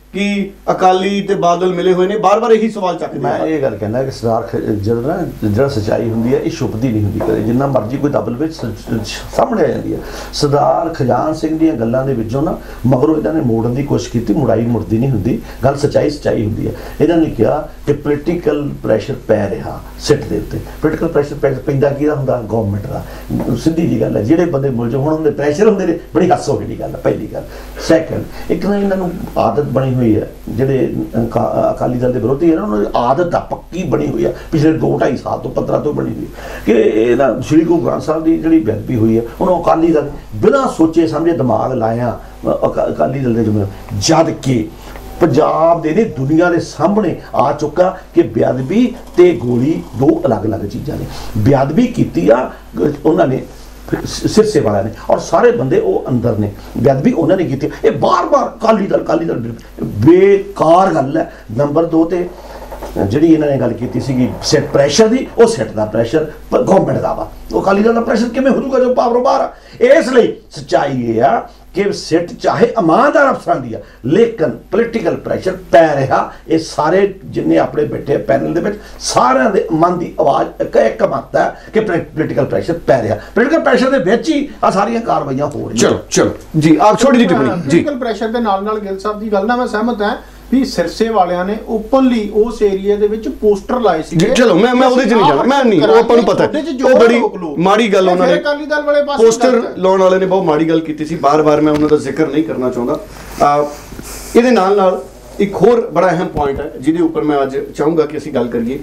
ਕਿ ਅਕਾਲੀ ਤੇ ਬਾਦਲ ਮਿਲੇ ਹੋਏ ਨੇ, ਬਾਰ-ਬਾਰ ਇਹੀ ਸਵਾਲ ਚੱਕਦੇ ਮੈਂ ਇਹ ਗੱਲ ਕਹਿੰਦਾ ਕਿ ਸਰਦਾਰ ਜਦੋਂ ਨਾ ਜਿਹੜਾ ਸੱਚਾਈ ਹੁੰਦੀ ਹੈ ਇਹ ਛੁਪਦੀ ਨਹੀਂ ਹੁੰਦੀ ਕਦੇ, ਜਿੰਨਾ ਮਰਜ਼ੀ ਕੋਈ ਦਬਲ ਵਿੱਚ ਸਾਹਮਣੇ ਆ ਜਾਂਦੀ ਹੈ। ਸਰਦਾਰ ਖਜਾਨ ਸਿੰਘ ਦੀਆਂ ਗੱਲਾਂ ਦੇ ਵਿੱਚੋਂ ਨਾ ਮਗਰੋਂ ਇਹਨਾਂ ਨੇ ਮੋੜਨ ਦੀ ਕੋਸ਼ਿਸ਼ ਕੀਤੀ, ਮੁੜਾਈ ਮੁੜਦੀ ਨਹੀਂ ਹੁੰਦੀ ਗੱਲ, ਸੱਚਾਈ ਹੁੰਦੀ ਹੈ। ਇਹਨਾਂ ਨੇ ਕਿਹਾ ਕਿ ਪੋਲੀਟੀਕਲ ਪ੍ਰੈਸ਼ਰ ਪੈ ਰਿਹਾ ਸਿੱਟ ਦੇ ਉੱਤੇ। ਪੋਲੀਟੀਕਲ ਪ੍ਰੈਸ਼ਰ ਪੈਂਦਾ ਕਿਹਦਾ ਹੁੰਦਾ? ਗਵਰਨਮੈਂਟ ਦਾ। ਸਿੱਧੀ ਜੀ ਗੱਲ ਹੈ, ਜਿਹੜੇ ਬੰਦੇ ਮੁਲਜ਼ਮ ਹੁਣ ਹੁੰਦੇ ਪ੍ਰੈਸ਼ਰ ਹੁੰਦੇ ਨੇ, ਬੜੀ ਹਾਸੋ ਵਾਲੀ ਗੱਲ ਹੈ ਪਹਿਲੀ ਗੱਲ। ਸੈਕੰਡ, ਇੱਕ ਨਾ ਇਹਨਾਂ ਨੂੰ ਆਦਤ ਬਣੀ ਹੋਈ ਹੈ, ਜਿਹੜੇ ਅਕਾਲੀ ਦਲ ਦੇ ਵਿਰੋਧੀ ਹੈ ਨਾ, ਉਹਨਾਂ ਦੀ ਆਦਤ ਆ ਪੱਕੀ ਬਣੀ ਹੋਈ ਹੈ ਪਿਛਲੇ 2-2.5 ਸਾਲ ਤੋਂ 15 ਤੋਂ ਬਣੀ ਹੋਈ ਕਿ ਇਹਦਾ ਸ਼੍ਰੀ ਗੁਰੂ ਗ੍ਰੰਥ ਸਾਹਿਬ ਦੀ ਜਿਹੜੀ ਬੇਅਦਬੀ ਹੋਈ ਹੈ ਉਹਨੂੰ ਅਕਾਲੀ ਦਲ ਬਿਨਾਂ ਸੋਚੇ ਸਮਝੇ ਦਿਮਾਗ ਲਾਇਆ ਅਕਾਲੀ ਦਲ ਦੇ ਜ਼ਿੰਮੇਵਾਰ, ਜਦ ਕਿ ਪੰਜਾਬ ਦੇ ਦੁਨੀਆ ਦੇ ਸਾਹਮਣੇ ਆ ਚੁੱਕਾ ਕਿ ਬੇਅਦਬੀ ਤੇ ਗੋਲੀ ਦੋ ਅਲੱਗ-ਅਲੱਗ ਚੀਜ਼ਾਂ ਨੇ। ਬੇਅਦਬੀ ਕੀਤੀ ਆ ਉਹਨਾਂ ਨੇ ਸਿਰਸੇ ਵਾਲਿਆਂ ਨੇ, ਔਰ ਸਾਰੇ ਬੰਦੇ ਉਹ ਅੰਦਰ ਨੇ, ਬੇਅਦਬੀ ਉਹਨਾਂ ਨੇ ਕੀਤੀ। ਇਹ ਬਾਰ-ਬਾਰ ਅਕਾਲੀ ਦਲ ਬੇਕਾਰ ਗੱਲ ਹੈ। ਨੰਬਰ 2 ਤੇ ਜਿਹੜੀ ਇਹਨਾਂ ਨੇ ਗੱਲ ਕੀਤੀ ਸੀਗੀ ਸੈਟ ਪ੍ਰੈਸ਼ਰ ਦੀ, ਉਹ ਸੈਟ ਦਾ ਪ੍ਰੈਸ਼ਰ ਗਵਰਨਮੈਂਟ ਦਾ ਵਾ, ਉਹ ਅਕਾਲੀ ਦਲ ਦਾ ਪ੍ਰੈਸ਼ਰ ਕਿਵੇਂ ਹੋ ਜਾਊਗਾ ਜੋ ਪਾਵਰੋਂ ਬਾਹਰ ਆ। ਇਸ ਲਈ ਸੱਚਾਈ ਇਹ ਆ ਕਿ ਸਿੱਟ ਚਾਹੇ ਇਮਾਨਦਾਰ ਅਫਸਰਾਂ ਦੀ ਆ, ਲੇਕਿਨ ਪੋਲੀਟੀਕਲ ਪ੍ਰੈਸ਼ਰ ਪੈ ਰਿਹਾ। ਇਹ ਸਾਰੇ ਜਿੰਨੇ ਆਪਣੇ ਬੈਠੇ ਪੈਨਲ ਦੇ ਵਿੱਚ ਸਾਰਿਆਂ ਦੇ ਮਨ ਦੀ ਆਵਾਜ਼ ਇੱਕ ਮਤ ਹੈ ਕਿ ਪੋਲੀਟੀਕਲ ਪ੍ਰੈਸ਼ਰ ਪੈ ਰਿਹਾ। ਪੋਲੀਟੀਕਲ ਪ੍ਰੈਸ਼ਰ ਦੇ ਵਿੱਚ ਹੀ ਆ ਸਾਰੀਆਂ ਕਾਰਵਾਈਆਂ ਹੋ ਰਹੀਆਂ। ਚਲੋ ਜੀ, ਆਪ ਛੋਟੀ ਜਿਹੀ ਟਿੱਪਣੀ ਜੀ। ਪੋਲੀਟੀਕਲ ਪ੍ਰੈਸ਼ਰ ਦੇ ਨਾਲ ਗਿੱਲ ਸਾਹਿਬ ਦੀ ਗੱਲ ਨਾਲ ਮੈਂ ਸਹਿਮਤ ਹਾਂ ਵੀ ਸਿਰਸੇ ਵਾਲਿਆਂ ਨੇ ਓਪਨਲੀ ਉਸ ਏਰੀਆ ਦੇ ਵਿੱਚ ਪੋਸਟਰ ਲਾਏ ਸੀ। ਚਲੋ ਮੈਂ ਉਹਦੇ 'ਚ ਨਹੀਂ ਜਾਣਾ, ਮੈਂ ਨਹੀਂ, ਉਹ ਆਪਾਂ ਨੂੰ ਪਤਾ ਉਹ ਬੜੀ ਮਾੜੀ ਗੱਲ ਉਹਨਾਂ ਨੇ ਅਕਾਲੀ ਦਲ ਵਾਲੇ ਪਾਸੇ ਪੋਸਟਰ ਲਾਉਣ ਵਾਲੇ ਨੇ ਬਹੁਤ ਮਾੜੀ ਗੱਲ ਕੀਤੀ ਸੀ। ਬਾਰ-ਬਾਰ ਮੈਂ ਉਹਨਾਂ ਦਾ ਜ਼ਿਕਰ ਨਹੀਂ ਕਰਨਾ ਚਾਹੁੰਦਾ। ਇਹਦੇ ਨਾਲ ਇੱਕ ਹੋਰ ਬੜਾ ਅਹਿਮ ਪੁਆਇੰਟ ਹੈ ਜਿਹਦੇ ਉੱਪਰ ਮੈਂ ਅੱਜ ਚਾਹੂੰਗਾ ਕਿ ਅਸੀਂ ਗੱਲ ਕਰੀਏ।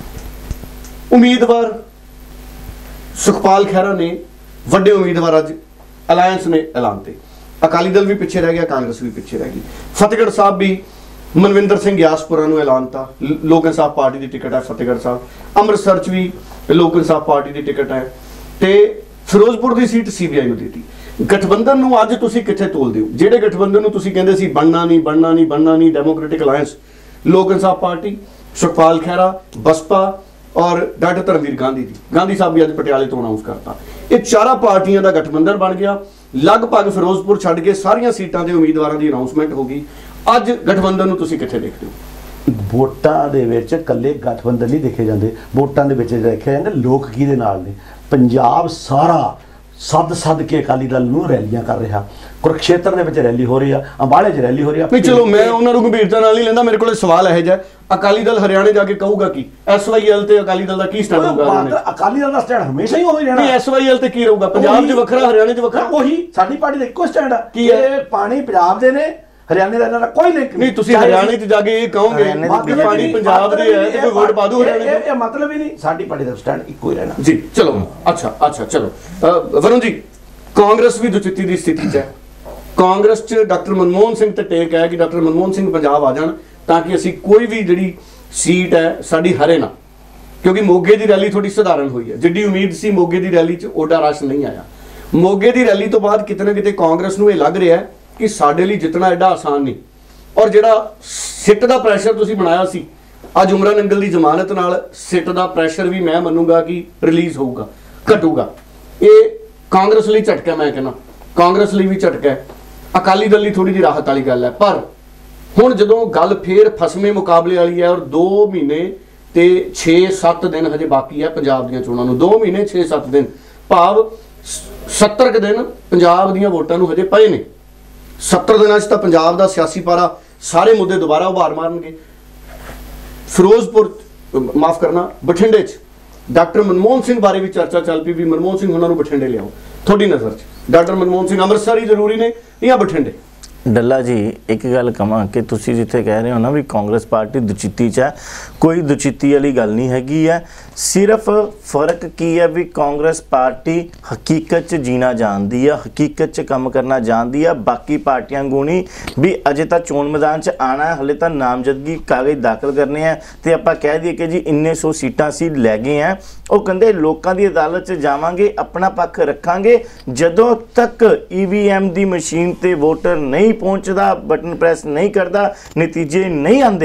ਉਮੀਦਵਾਰ ਸੁਖਪਾਲ ਖਹਿਰਾ ਨੇ ਵੱਡੇ ਉਮੀਦਵਾਰ ਅੱਜ ਅਲਾਇੰਸ ਨੇ ਐਲਾਨ ਤੇ, ਅਕਾਲੀ ਦਲ ਵੀ ਪਿੱਛੇ ਰਹਿ ਗਿਆ, ਕਾਂਗਰਸ ਵੀ ਪਿੱਛੇ ਰਹਿ ਗਈ। ਫਤਿਹਗੜ੍ਹ ਸਾਹਿਬ ਵੀ ਮਨਵਿੰਦਰ ਸਿੰਘ ਗਿਆਸਪੁਰਾ ਨੂੰ ਐਲਾਨਤਾ, ਲੋਕ ਇਨਸਾਫ ਪਾਰਟੀ ਦੀ ਟਿਕਟ ਹੈ ਫਤਿਹਗੜ੍ਹ ਸਾਹਿਬ। ਅੰਮ੍ਰਿਤਸਰ 'ਚ ਵੀ ਲੋਕ ਇਨਸਾਫ ਪਾਰਟੀ ਦੀ ਟਿਕਟ ਹੈ ਤੇ ਫਿਰੋਜ਼ਪੁਰ ਦੀ ਸੀਟ ਸੀਬੀਆਈ ਨੂੰ ਦਿੱਤੀ। ਗਠਬੰਧਨ ਨੂੰ ਅੱਜ ਤੁਸੀਂ ਕਿੱਥੇ ਤੋਲਦੇ ਹੋ? ਜਿਹੜੇ ਗਠਬੰਧਨ ਨੂੰ ਤੁਸੀਂ ਕਹਿੰਦੇ ਸੀ ਬਣਨਾ ਨਹੀਂ, ਡੈਮੋਕ੍ਰੈਟਿਕ ਅਲਾਇੰਸ, ਲੋਕ ਇਨਸਾਫ ਪਾਰਟੀ, ਸੁਖਪਾਲ ਖਹਿਰਾ, ਬਸਪਾ ਔਰ ਡਾਕਟਰ ਧਰਮਵੀਰ ਗਾਂਧੀ ਸਾਹਿਬ ਵੀ ਅੱਜ ਪਟਿਆਲੇ ਤੋਂ ਅਨਾਉਂਸ ਕਰਤਾ। ਇਹ ਚਾਰਾਂ ਪਾਰਟੀਆਂ ਦਾ ਗਠਬੰਧਨ ਬਣ ਗਿਆ। ਲਗਭਗ ਫਿਰੋਜ਼ਪੁਰ ਛੱਡ ਕੇ ਸਾਰੀਆਂ ਸੀਟਾਂ ਦੇ ਉਮੀਦਵਾਰਾਂ ਦੀ ਅਨਾਉਂਸਮੈਂਟ ਹੋ ਗਈ। ਅੱਜ ਗਠਬੰਧਨ ਨੂੰ ਤੁਸੀਂ ਕਿੱਥੇ ਦੇਖਦੇ ਹੋ? ਵੋਟਾਂ ਦੇ ਵਿੱਚ ਇਕੱਲੇ ਗਠਬੰਧਨ ਨਹੀਂ ਦੇਖੇ ਜਾਂਦੇ, ਵੋਟਾਂ ਦੇ ਵਿੱਚ ਦੇਖਿਆ ਜਾਂਦਾ ਲੋਕ ਕਿਹਦੇ ਨਾਲ ਨੇ। ਪੰਜਾਬ ਸਾਰਾ ਸੱਦ ਕੇ ਅਕਾਲੀ ਦਲ ਨੂੰ ਰੈਲੀਆਂ ਕਰ ਰਿਹਾ। ਕੁਰਕਸ਼ੇਤਰ ਦੇ ਵਿੱਚ ਰੈਲੀ ਹੋ ਰਹੀ ਆ, ਅੰਬਾਲੇ 'ਚ ਰੈਲੀ ਹੋ ਰਹੀ ਆ। ਨਹੀਂ ਚਲੋ ਮੈਂ ਉਹਨਾਂ ਨੂੰ ਗੰਭੀਰਤਾ ਨਾਲ ਨਹੀਂ ਲੈਂਦਾ, ਮੇਰੇ ਕੋਲ ਸਵਾਲ ਇਹੋ ਜਿਹਾ, ਅਕਾਲੀ ਦਲ ਹਰਿਆਣੇ ਜਾ ਕੇ ਕਹੂਗਾ ਕੀ? SYL ਤੇ ਅਕਾਲੀ ਦਲ ਦਾ ਕੀ ਸਟੈਂਡ ਹੋਊਗਾ? ਅਕਾਲੀ ਦਲ ਦਾ ਸਟੈਂਡ ਹਮੇਸ਼ਾ ਹੀ ਉਹੀ ਰਹਿਣਾ। ਨਹੀਂ SYL ਤੇ ਕੀ ਰਹੂਗਾ? ਪੰਜਾਬ 'ਚ ਵੱਖਰਾ, ਹਰਿਆਣੇ 'ਚ ਵੱਖਰਾ। ਉਹੀ ਸਾਡੀ ਪਾਰਟੀ ਦਾ ਇੱਕੋ ਸਟੈਂਡ ਆ ਕੀ ਹੈ? ਪਾਣੀ ਪੰਜਾਬ ਦੇ ਨੇ, ਹਰਿਆਣੇ ਦਾ ਇਹਨਾਂ ਦਾ ਕੋਈ ਲਿੰਕ ਨਹੀਂ। ਤੁਸੀਂ ਹਰਿਆਣੇ 'ਚ ਜਾ ਕੇ ਇਹ ਕਹੋਗੇ ਕਿ ਪਾਣੀ ਪੰਜਾਬ ਦੇ ਹੈ ਤੇ ਕੋਈ ਵੋਟ ਪਾ ਦਿਓ ਹਰਿਆਣੇ 'ਚ? ਇਹ ਮਤਲਬ ਹੀ ਨਹੀਂ, ਸਾਡੀ ਪਾਰਟੀ ਦਾ ਸਟੈਂਡ ਇੱਕੋ ਹੀ ਰਹਿਣਾ ਜੀ। ਚਲੋ ਅੱਛਾ ਚਲੋ ਵਰੁਣ ਜੀ, ਕਾਂਗਰਸ ਵੀ ਦੁਚਿੱਤੀ ਦੀ ਸਥਿਤੀ 'ਚ ਹੈ। ਕਾਂਗਰਸ 'ਚ ਡਾਕਟਰ ਮਨਮੋਹਨ ਸਿੰਘ ਤੇ ਟੇਕ ਹੈ ਕਿ ਡਾਕਟਰ ਮਨਮੋਹਨ ਸਿੰਘ ਪੰਜਾਬ ਆ ਜਾਣ ਤਾਂ ਕਿ ਅਸੀਂ ਕੋਈ ਵੀ ਜਿਹੜੀ ਸੀਟ ਹੈ ਸਾਡੀ ਹਰੇ ਨਾ, ਕਿਉਂਕਿ ਮੋਗੇ ਦੀ ਰੈਲੀ ਥੋੜੀ ਸਧਾਰਨ ਹੋਈ ਹੈ। ਜਿੱਡੀ ਉਮੀਦ ਸੀ ਮੋਗੇ ਦੀ ਰੈਲੀ 'ਚ ਓਡਾ ਰਸ਼ ਨਹੀਂ ਆਇਆ। ਮੋਗੇ ਦੀ ਰੈਲੀ ਤੋਂ ਬਾਅਦ ਕਿਤੇ ਨਾ ਕਿਤੇ ਕਾਂਗਰਸ ਨੂੰ ਇਹ ਲੱਗ ਰਿਹਾ ਕਿ ਸਾਡੇ ਲਈ ਜਿੱਤਣਾ ਐਡਾ ਆਸਾਨ ਨਹੀਂ, ਔਰ ਜਿਹੜਾ ਸਿੱਟ ਦਾ ਪ੍ਰੈਸ਼ਰ ਤੁਸੀਂ ਬਣਾਇਆ ਸੀ ਅੱਜ ਉਮਰਾ ਨੰਗਲ ਦੀ ਜ਼ਮਾਨਤ ਨਾਲ, ਸਿੱਟ ਦਾ ਪ੍ਰੈਸ਼ਰ ਵੀ ਮੈਂ ਮੰਨੂਗਾ ਕਿ ਰਿਲੀਜ਼ ਹੋਊਗਾ, ਘਟੂਗਾ। ਇਹ ਕਾਂਗਰਸ ਲਈ ਝਟਕਾ, ਮੈਂ ਕਹਿੰਦਾ ਕਾਂਗਰਸ ਲਈ ਵੀ ਝਟਕਾ ਹੈ, ਅਕਾਲੀ ਦਲ ਲਈ ਥੋੜੀ ਜਿਹੀ ਰਾਹਤ ਵਾਲੀ ਗੱਲ ਹੈ। ਪਰ ਹੁਣ ਜਦੋਂ ਗੱਲ ਫੇਰ ਫਸਵੇਂ ਮੁਕਾਬਲੇ ਵਾਲੀ ਹੈ ਔਰ 2 ਮਹੀਨੇ ਤੇ 6-7 ਦਿਨ ਹਜੇ ਬਾਕੀ ਹੈ ਪੰਜਾਬ ਦੀਆਂ ਚੋਣਾਂ ਨੂੰ, 2 ਮਹੀਨੇ 6-7 ਦਿਨ, ਭਾਵ 70 ਕੁ ਦਿਨ ਪੰਜਾਬ ਦੀਆਂ ਵੋਟਾਂ ਨੂੰ ਹਜੇ ਪਏ ਨੇ। 70 ਦਿਨਾਂ 'ਚ ਤਾਂ ਪੰਜਾਬ ਦਾ ਸਿਆਸੀ ਪਾਰਾ ਸਾਰੇ ਮੁੱਦੇ ਦੁਬਾਰਾ ਉਭਾਰ ਮਾਰਨਗੇ। ਫਿਰੋਜ਼ਪੁਰ ਮਾਫ ਕਰਨਾ ਬਠਿੰਡੇ 'ਚ ਡਾਕਟਰ ਮਨਮੋਹਨ ਸਿੰਘ ਬਾਰੇ ਵੀ ਚਰਚਾ ਚੱਲ ਪਈ ਵੀ ਮਨਮੋਹਨ ਸਿੰਘ ਉਹਨਾਂ ਨੂੰ ਬਠਿੰਡੇ ਲਿਆਓ। ਤੁਹਾਡੀ ਨਜ਼ਰ 'ਚ ਡਾਕਟਰ ਮਨਮੋਹਨ ਸਿੰਘ ਅੰਮ੍ਰਿਤਸਰ ਹੀ ਜ਼ਰੂਰੀ ਨੇ ਜਾਂ ਬਠਿੰਡੇ? ਡੱਲਾ ਜੀ ਇੱਕ ਗੱਲ ਕਹਾਂ ਕਿ ਤੁਸੀਂ ਜਿੱਥੇ ਕਹਿ ਰਹੇ ਹੋ ਨਾ ਵੀ ਕਾਂਗਰਸ ਪਾਰਟੀ ਦੁਚਿੱਤੀ 'ਚ ਹੈ, ਕੋਈ ਦੁਚਿੱਤੀ ਵਾਲੀ ਗੱਲ ਨਹੀਂ ਹੈਗੀ ਹੈ। ਸਿਰਫ ਫਰਕ ਕੀ ਹੈ ਵੀ ਕਾਂਗਰਸ ਪਾਰਟੀ ਹਕੀਕਤ 'ਚ ਜੀਣਾ ਜਾਣਦੀ ਆ, ਹਕੀਕਤ 'ਚ ਕੰਮ ਕਰਨਾ ਜਾਣਦੀ ਆ। ਬਾਕੀ ਪਾਰਟੀਆਂ ਗੁਣੀ ਵੀ ਅਜੇ ਤਾਂ ਚੋਣ ਮੈਦਾਨ 'ਚ ਆਣਾ ਹੈ, ਹਲੇ ਤਾਂ ਨਾਮਜ਼ਦਗੀ ਕਾਗਜ਼ ਦਾਖਲ ਕਰਨੇ ਆ ਤੇ ਆਪਾਂ ਕਹਿ ਦਈਏ ਕਿ ਜੀ ਇੰਨੇ 100 ਸੀਟਾਂ ਅਸੀਂ ਲੈ ਗਏ ਆ। ਉਹ ਕਹਿੰਦੇ ਲੋਕਾਂ ਦੀ ਅਦਾਲਤ 'ਚ ਜਾਵਾਂਗੇ, ਆਪਣਾ ਪੱਖ ਰੱਖਾਂਗੇ। ਜਦੋਂ ਤੱਕ EVM ਦੀ ਮਸ਼ੀਨ ਤੇ ਵੋਟਰ ਨਹੀਂ ਪਹੁੰਚਦਾ, ਬਟਨ ਪ੍ਰੈਸ ਨਹੀਂ ਕਰਦਾ, ਨਤੀਜੇ ਨਹੀਂ ਆਉਂਦੇ,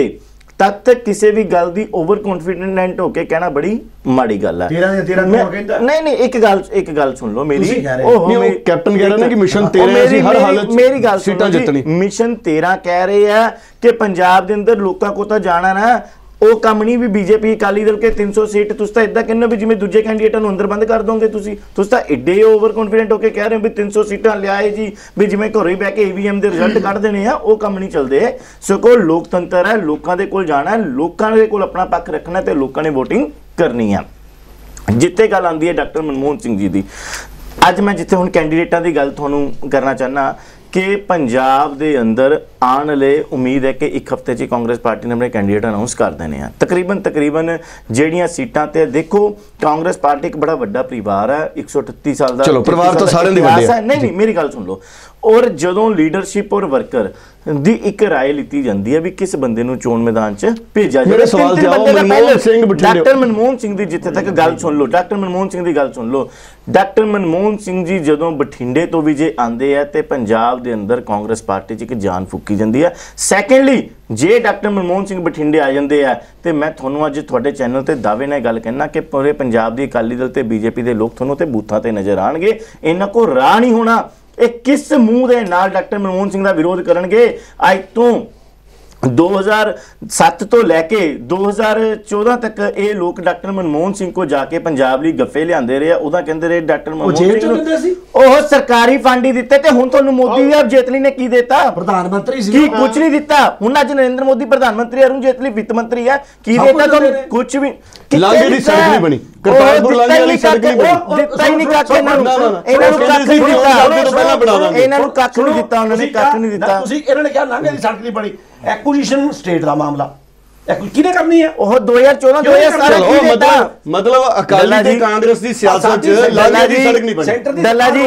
ਤਦ ਤੱਕ ਕਿਸੇ ਵੀ ਗੱਲ ਦੀ ਓਵਰ ਕੌਨਫੀਡੈਂਟ ਹੋ ਕੇ ਕਹਿਣਾ ਬੜੀ ਮਾੜੀ ਗੱਲ ਹੈ। 13 ਕਹਿੰਦਾ ਨਹੀਂ ਇੱਕ ਗੱਲ ਸੁਣ ਲਓ ਮੇਰੀ। ਕੈਪਟਨ ਕਹਿ ਰਹੇ ਨੇ ਕਿ ਮਿਸ਼ਨ 13 ਅਸੀਂ ਹਰ ਹਾਲਤ ਮੇਰੀ ਗੱਲ ਸੀਟਾਂ ਜਿੱਤਣੀ। ਮਿਸ਼ਨ 13 ਕਹਿ ਰਹੇ ਆ ਕਿ ਪੰਜਾਬ ਦੇ ਅੰਦਰ ਲੋਕਾਂ ਕੋ ਤਾਂ ਜਾਣਾ ਨਾ, ਉਹ ਕੰਮ ਨਹੀਂ ਵੀ ਬੀਜੇਪੀ ਅਕਾਲੀ ਦਲ ਕੇ 300 ਸੀਟ ਤੁਸੀਂ ਤਾਂ ਇਦਾਂ ਕਹਿੰਦੇ ਵੀ ਜਿਵੇਂ ਦੂਜੇ ਕੈਂਡੀਡੇਟਾਂ ਨੂੰ ਅੰਦਰ ਬੰਦ ਕਰ ਦੋਗੇ। ਤੁਸੀਂ ਤਾਂ ਏਡੇ ਓਵਰ ਕੌਨਫੀਡੈਂਟ ਹੋ ਕੇ ਕਹਿ ਰਹੇ ਹੋ ਵੀ 300 ਸੀਟਾਂ ਲਿਆਏ ਜੀ, ਵੀ ਜਿਵੇਂ ਘਰੋਂ ਹੀ ਬਹਿ ਕੇ ਈਵੀਐਮ ਦੇ ਰਿਜ਼ਲਟ ਕੱਢ ਦੇਣੇ ਆ। ਉਹ ਕੰਮ ਨਹੀਂ ਚੱਲਦੇ। ਸਗੋਂ ਲੋਕਤੰਤਰ ਹੈ, ਲੋਕਾਂ ਦੇ ਕੋਲ ਜਾਣਾ, ਲੋਕਾਂ ਦੇ ਕੋਲ ਆਪਣਾ ਪੱਖ ਰੱਖਣਾ ਤੇ ਲੋਕਾਂ ਨੇ ਵੋਟਿੰਗ ਕਰਨੀ ਆ। ਜਿੱਥੇ ਗੱਲ ਆਉਂਦੀ ਹੈ ਡਾਕਟਰ ਮਨਮੋਹਨ ਸਿੰਘ ਜੀ ਦੀ, ਅੱਜ ਮੈਂ ਜਿੱਥੇ ਹੁਣ ਕੈਂਡੀਡੇਟਾਂ ਦੀ ਗੱਲ ਤੁਹਾਨੂੰ ਕਰਨਾ ਚਾਹੁੰਦਾ ਕਿ ਪੰਜਾਬ ਦੇ ਅੰਦਰ ਆਉਣ ਵਾਲੇ ਉਮੀਦ ਹੈ ਕਿ ਇੱਕ ਹਫ਼ਤੇ 'ਚ ਕਾਂਗਰਸ ਪਾਰਟੀ ਨੇ ਆਪਣੇ ਕੈਂਡੀਡੇਟ ਅਨਾਉਂਸ ਕਰ ਦੇਣੇ ਆ। ਤਕਰੀਬਨ ਜਿਹੜੀਆਂ ਸੀਟਾਂ ਤੇ ਦੇਖੋ, ਕਾਂਗਰਸ ਪਾਰਟੀ ਇੱਕ ਬੜਾ ਵੱਡਾ ਪਰਿਵਾਰ ਹੈ, 138 ਸਾਲ ਦਾ। ਚਲੋ ਪਰਿਵਾਰ ਤਾਂ ਸਾਰਿਆਂ ਦੀ ਵੱਡੀ ਹੈ। ਨਹੀਂ ਮੇਰੀ ਗੱਲ ਸੁਣ ਲਓ। ਔਰ ਜਦੋਂ ਲੀਡਰਸ਼ਿਪ ਔਰ ਵਰਕਰ ਦੀ ਇੱਕ ਰਾਏ ਲਿੱਤੀ ਜਾਂਦੀ ਹੈ ਵੀ ਕਿਸ ਬੰਦੇ ਨੂੰ ਚੋਣ ਮੈਦਾਨ 'ਚ ਭੇਜਿਆ ਜਾਵੇ। ਮੇਰੇ ਸਵਾਲ ਤੇ ਆਓ, ਮਨਮੋਹਨ ਸਿੰਘ ਬਠਿੰਡੇ। ਡਾਕਟਰ ਮਨਮੋਹਨ ਸਿੰਘ ਦੀ ਜਿੱਥੇ ਤੱਕ ਗੱਲ ਸੁਣ ਲਓ, ਡਾਕਟਰ ਮਨਮੋਹਨ ਸਿੰਘ ਦੀ ਗੱਲ ਸੁਣ ਲਓ। ਡਾਕਟਰ ਮਨਮੋਹਨ ਸਿੰਘ ਜੀ ਜਦੋਂ ਬਠਿੰਡੇ ਤੋਂ ਵੀ ਜੇ ਆਉਂਦੇ ਆ ਤੇ ਪੰਜਾਬ ਦੇ ਅੰਦਰ ਕਾਂਗਰਸ ਪਾਰਟੀ 'ਚ ਇੱਕ ਜਾਨ ਫੂਕੀ ਜਾਂਦੀ ਹੈ। ਸੈਕੰਡਲੀ, ਜੇ ਡਾਕਟਰ ਮਨਮੋਹਨ ਸਿੰਘ ਬਠਿੰਡੇ ਆ ਜਾਂਦੇ ਆ ਤੇ ਮੈਂ ਤੁਹਾਨੂੰ ਅੱਜ ਤੁਹਾਡੇ ਚੈਨਲ ਤੇ ਦਾਅਵੇ ਨਾਲ ਗੱਲ ਕਹਿਣਾ ਕਿ ਪੂਰੇ ਪੰਜਾਬ ਦੀ ਅਕਾਲੀ ਦਲ ਤੇ ਬੀਜੇਪੀ ਦੇ ਲੋਕ ਤੁਹਾਨੂੰ ਤੇ ਬੂਥਾਂ ਤੇ ਨਜ਼ਰ ਆਣਗੇ। ਇਹਨਾਂ ਕੋ ਰਾਹ ਨਹੀਂ ਹੋਣਾ। ਇਹ ਕਿਸ ਮੂੰਹ ਦੇ ਨਾਲ ਡਾਕਟਰ ਮਨਮੋਹਨ ਸਿੰਘ ਦਾ ਵਿਰੋਧ ਕਰਨਗੇ? ਅੱਜ ਤੋਂ 2007 ਤੋਂ ਲੈ ਕੇ 2014 ਤੱਕ ਇਹ ਲੋਕ ਡਾਕਟਰ ਮਨਮੋਹਨ ਸਿੰਘ ਕੋ ਜਾ ਕੇ ਪੰਜਾਬ ਲਈ ਗੱਫੇ ਲਿਆਂਦੇ ਰਹੇ। ਉਹਦਾ ਕਹਿੰਦੇ ਰਹੇ ਡਾਕਟਰ ਮਨਮੋਹਨ ਸਿੰਘ ਉਹ ਸਰਕਾਰੀ ਫੰਡ ਹੀ ਦਿੱਤੇ। ਤੇ ਹੁਣ ਤੁਹਾਨੂੰ ਮੋਦੀ ਔਰ ਜੇਤਲੀ ਨੇ ਕੀ ਦਿੱਤਾ? ਪ੍ਰਧਾਨ ਮੰਤਰੀ ਸੀ, ਕੀ ਕੁਝ ਨਹੀਂ ਦਿੱਤਾ। ਹੁਣ ਅੱਜ ਨਰਿੰਦਰ ਮੋਦੀ ਪ੍ਰਧਾਨ ਮੰਤਰੀ, ਅਰੁਣ ਜੇਤਲੀ ਵਿੱਤ ਮੰਤਰੀ ਹੈ। ਕੀ ਦਿੱਤਾ ਤੁਹਾਨੂੰ? ਕੁਝ ਵੀ। ਲਾਂਘੇ ਦੀ ਸੜਕ ਨਹੀਂ ਬਣੀ, ਕਰਤਾਰਪੁਰ ਲਾਂਘੇ ਵਾਲੀ ਸੜਕ ਨਹੀਂ ਬਣੀ। ਦਿੱਤਾ ਹੀ ਨਹੀਂ ਕੱਖ ਇਹਨਾਂ ਨੂੰ। ਇਹਨਾਂ ਨੂੰ ਕੱਖ ਨਹੀਂ ਦਿੱਤਾ। ਇਹਨਾਂ ਨੂੰ ਕੱਖ ਨਹੀਂ ਦਿੱਤਾ। ਉਹਨਾਂ ਨੇ ਕੱਖ ਨਹੀਂ ਦਿੱਤਾ। ਤੁਸੀਂ ਇਹਨਾਂ ਨੇ ਕਿਹਾ ਲਾਂਘੇ ਦੀ ਸੜਕ ਨਹੀਂ ਬਣੀ। ਐਕੁਜੀਸ਼ਨ ਸਟੇਟ ਦਾ ਮਾਮਲਾ ਕਿਹਨੇ ਕਰਨੀ ਹੈ? ਉਹ 2014 2017 ਮਤਲਬ ਅਕਾਲੀ ਤੇ ਕਾਂਗਰਸ ਦੀ ਸਿਆਸਤ 'ਚ ਲਾਂਘੇ ਦੀ ਸੜਕ ਨਹੀਂ ਬਣੀ। ਦੱਲਾ ਜੀ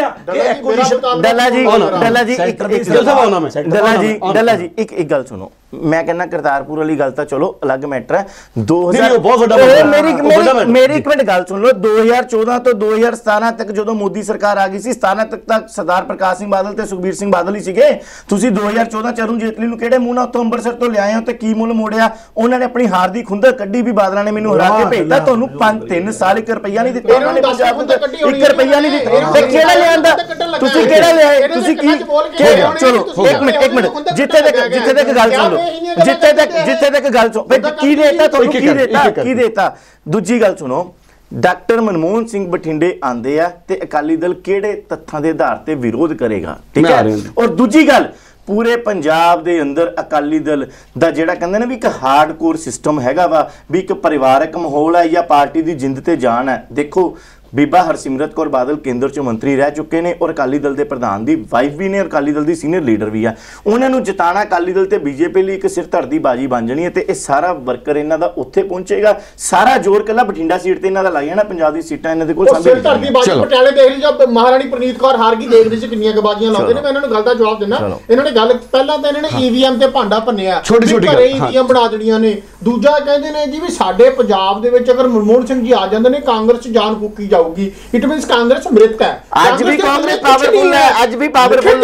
ਇੱਕ ਗੱਲ ਸੁਣੋ। ਮੈਂ ਕਹਿੰਦਾ ਕਰਤਾਰਪੁਰ ਵਾਲੀ ਗੱਲ ਤਾਂ ਚਲੋ ਅਲੱਗ ਮੈਟਰ ਹੈ। 2000 ਬਹੁਤ ਵੱਡਾ ਮੇਰੀ ਇੱਕ ਮਿੰਟ ਗੱਲ ਸੁਣ ਲਓ। 2014 ਤੋਂ 2017 ਤੱਕ ਜਦੋਂ ਮੋਦੀ ਸਰਕਾਰ ਆ ਗਈ ਸੀ, 17 ਤੱਕ ਤਾਂ ਸਰਦਾਰ ਪ੍ਰਕਾਸ਼ ਸਿੰਘ ਬਾਦਲ ਤੇ ਸੁਖਬੀਰ ਸਿੰਘ ਬਾਦਲ ਹੀ ਸੀਗੇ। ਤੁਸੀਂ 2014 ਚ ਅਰੁਣ ਜੇਤਲੀ ਨੂੰ ਕਿਹੜੇ ਮੂੰਹ ਨਾਲ ਉੱਥੋਂ ਅੰਮ੍ਰਿਤਸਰ ਤੋਂ ਲਿਆਏ ਹੋ ਤੇ ਕੀ ਮੁੱਲ ਮੋੜਿਆ? ਉਹਨਾਂ ਨੇ ਆਪਣੀ ਹਾਰ ਦੀ ਖੁੰਦਕ ਕੱਢੀ ਵੀ ਬਾਦਲਾਂ ਨੇ ਮੈਨੂੰ ਹਰਾ ਕੇ ਭੇਜਦਾ। ਤੁਹਾਨੂੰ 3 ਸਾਲ 1 ਰੁਪਈਆ ਨਹੀਂ ਦਿੱਤਾ। ਉਹਨਾਂ ਨੇ ਪੰਜਾਬ ਨੂੰ 1 ਰੁਪਈਆ ਨਹੀਂ ਦਿੱਤਾ। ਤੇ ਕਿਹੜਾ ਲਿਆਂਦਾ? ਤੁਸੀਂ ਕਿਹੜਾ ਲਿਆਏ? ਤੁਸੀਂ ਕੀ? ਚਲੋ ਇੱਕ ਮਿੰਟ ਜਿੱਥੇ ਤੱਕ ਗੱਲ ਸੁਣ ਲਓ। ਜਿੱਥੇ ਤੱਕ ਗੱਲ ਸੁਣ, ਕੀ ਦੇਤਾ ਤੁਹਾਨੂੰ? ਕੀ ਦੇਤਾ? ਦੂਜੀ ਗੱਲ ਸੁਣੋ। ਡਾਕਟਰ ਮਨਮੋਹਨ ਸਿੰਘ ਬਠਿੰਡੇ ਆਂਦੇ ਆ ਤੇ ਅਕਾਲੀ ਦਲ ਕਿਹੜੇ ਤੱਥਾਂ ਦੇ ਆਧਾਰ ਤੇ ਵਿਰੋਧ ਕਰੇਗਾ? ਠੀਕ ਹੈ। ਔਰ ਦੂਜੀ ਗੱਲ, ਪੂਰੇ ਪੰਜਾਬ ਦੇ ਅੰਦਰ ਅਕਾਲੀ ਦਲ ਦਾ ਜਿਹੜਾ ਕਹਿੰਦੇ ਨੇ ਵੀ ਇੱਕ ਹਾਰਡਕੋਰ ਸਿਸਟਮ ਹੈਗਾ ਵਾ, ਵੀ ਇੱਕ ਪਰਿਵਾਰਕ ਮਾਹੌਲ ਹੈ ਜਾਂ ਪਾਰਟੀ ਦੀ ਜਿੰਦ ਤੇ ਜਾਨ ਹੈ। ਦੇਖੋ, ਬੀਬਾ ਹਰਸਿਮਰਤ ਕੌਰ ਬਾਦਲ ਕੇਂਦਰ 'ਚ ਮੰਤਰੀ ਰਹਿ ਚੁੱਕੇ ਨੇ ਔਰ ਅਕਾਲੀ ਦਲ ਦੇ ਪ੍ਰਧਾਨ ਦੀ ਵਾਈਫ ਵੀ ਨੇ ਔਰ ਅਕਾਲੀ ਦਲ ਦੀ ਸੀਨੀਅਰ ਲੀਡਰ ਵੀ ਆ। ਉਹਨਾਂ ਨੂੰ ਜਿਤਾਣਾ ਅਕਾਲੀ ਦਲ ਤੇ ਬੀਜੇਪੀ ਲਈ ਇੱਕ ਸਿਰ ਧੜ ਦੀ ਬਾਜੀ ਬਣ ਜਾਣੀ ਹੈ ਤੇ ਇਹ ਸਾਰਾ ਵਰਕਰ ਇਹਨਾਂ ਦਾ ਉੱਥੇ ਪਹੁੰਚੇਗਾ। ਸਾਰਾ ਜ਼ੋਰ ਕੱਲਾ ਬਠਿੰਡਾ ਸੀਟ ਤੇ ਇਹਨਾਂ ਦਾ ਲੱਗ ਜਾਣਾ। ਪੰਜਾਬ ਦੀ ਸੀਟਾਂ ਇਹਨਾਂ ਦੇ ਕੋਲ ਸਿਰ ਧੜ ਦੀ ਬਾਜੀ ਪਟਿਆਲੇ ਦੇਖ ਲਈ। ਜਦ ਮਹਾਰਾਣੀ ਪ੍ਰਨੀਤ ਕੌਰ ਹਾਰ ਗਈ, ਦੇਖ ਲਈ ਸੀ ਕਿੰਨੀਆਂ ਕੁ ਬਾਜੀਆਂ ਲਾਉਂਦੇ ਨੇ। ਮੈਂ ਇਹਨਾਂ ਨੂੰ ਗੱਲ ਦਾ ਜਵਾਬ ਦਿੰਦਾ। ਇਹਨਾਂ ਨੇ ਗੱਲ ਪਹਿਲਾਂ ਤਾਂ ਇਹਨਾਂ ਨੇ ਈਵੀਐਮ ਤੇ ਭਾਂਡਾ ਭੰਨਿਆ, ਛੋਟੀ ਈਵੀਐਮ ਬਣਾ ਦੇਣੀਆਂ ਨੇ। ਦੂਜਾ ਕਹਿੰਦੇ ਨੇ ਜੀ ਵੀ ਸਾਡੇ ਪੰਜਾਬ ਦੇ ਵਿੱਚ ਅਗਰ ਮਨਮੋਹਨ ਸਿੰਘ ਜੀ ਆ ਜਾਂਦੇ ਨੇ, ਕਾਂਗਰਸ 'ਚ ਜਾਨ ਫੂਕੀ ਜਾਊਗੀ। ਇਟ ਮੀਨਸ ਕਾਂਗਰਸ ਅੰਮ੍ਰਿਤ ਹੈ। ਅੱਜ ਵੀ ਕਾਂਗਰਸ ਪਾਵਰਫੁਲ ਹੈ। ਅੱਜ ਵੀ ਪਾਵਰਫੁਲ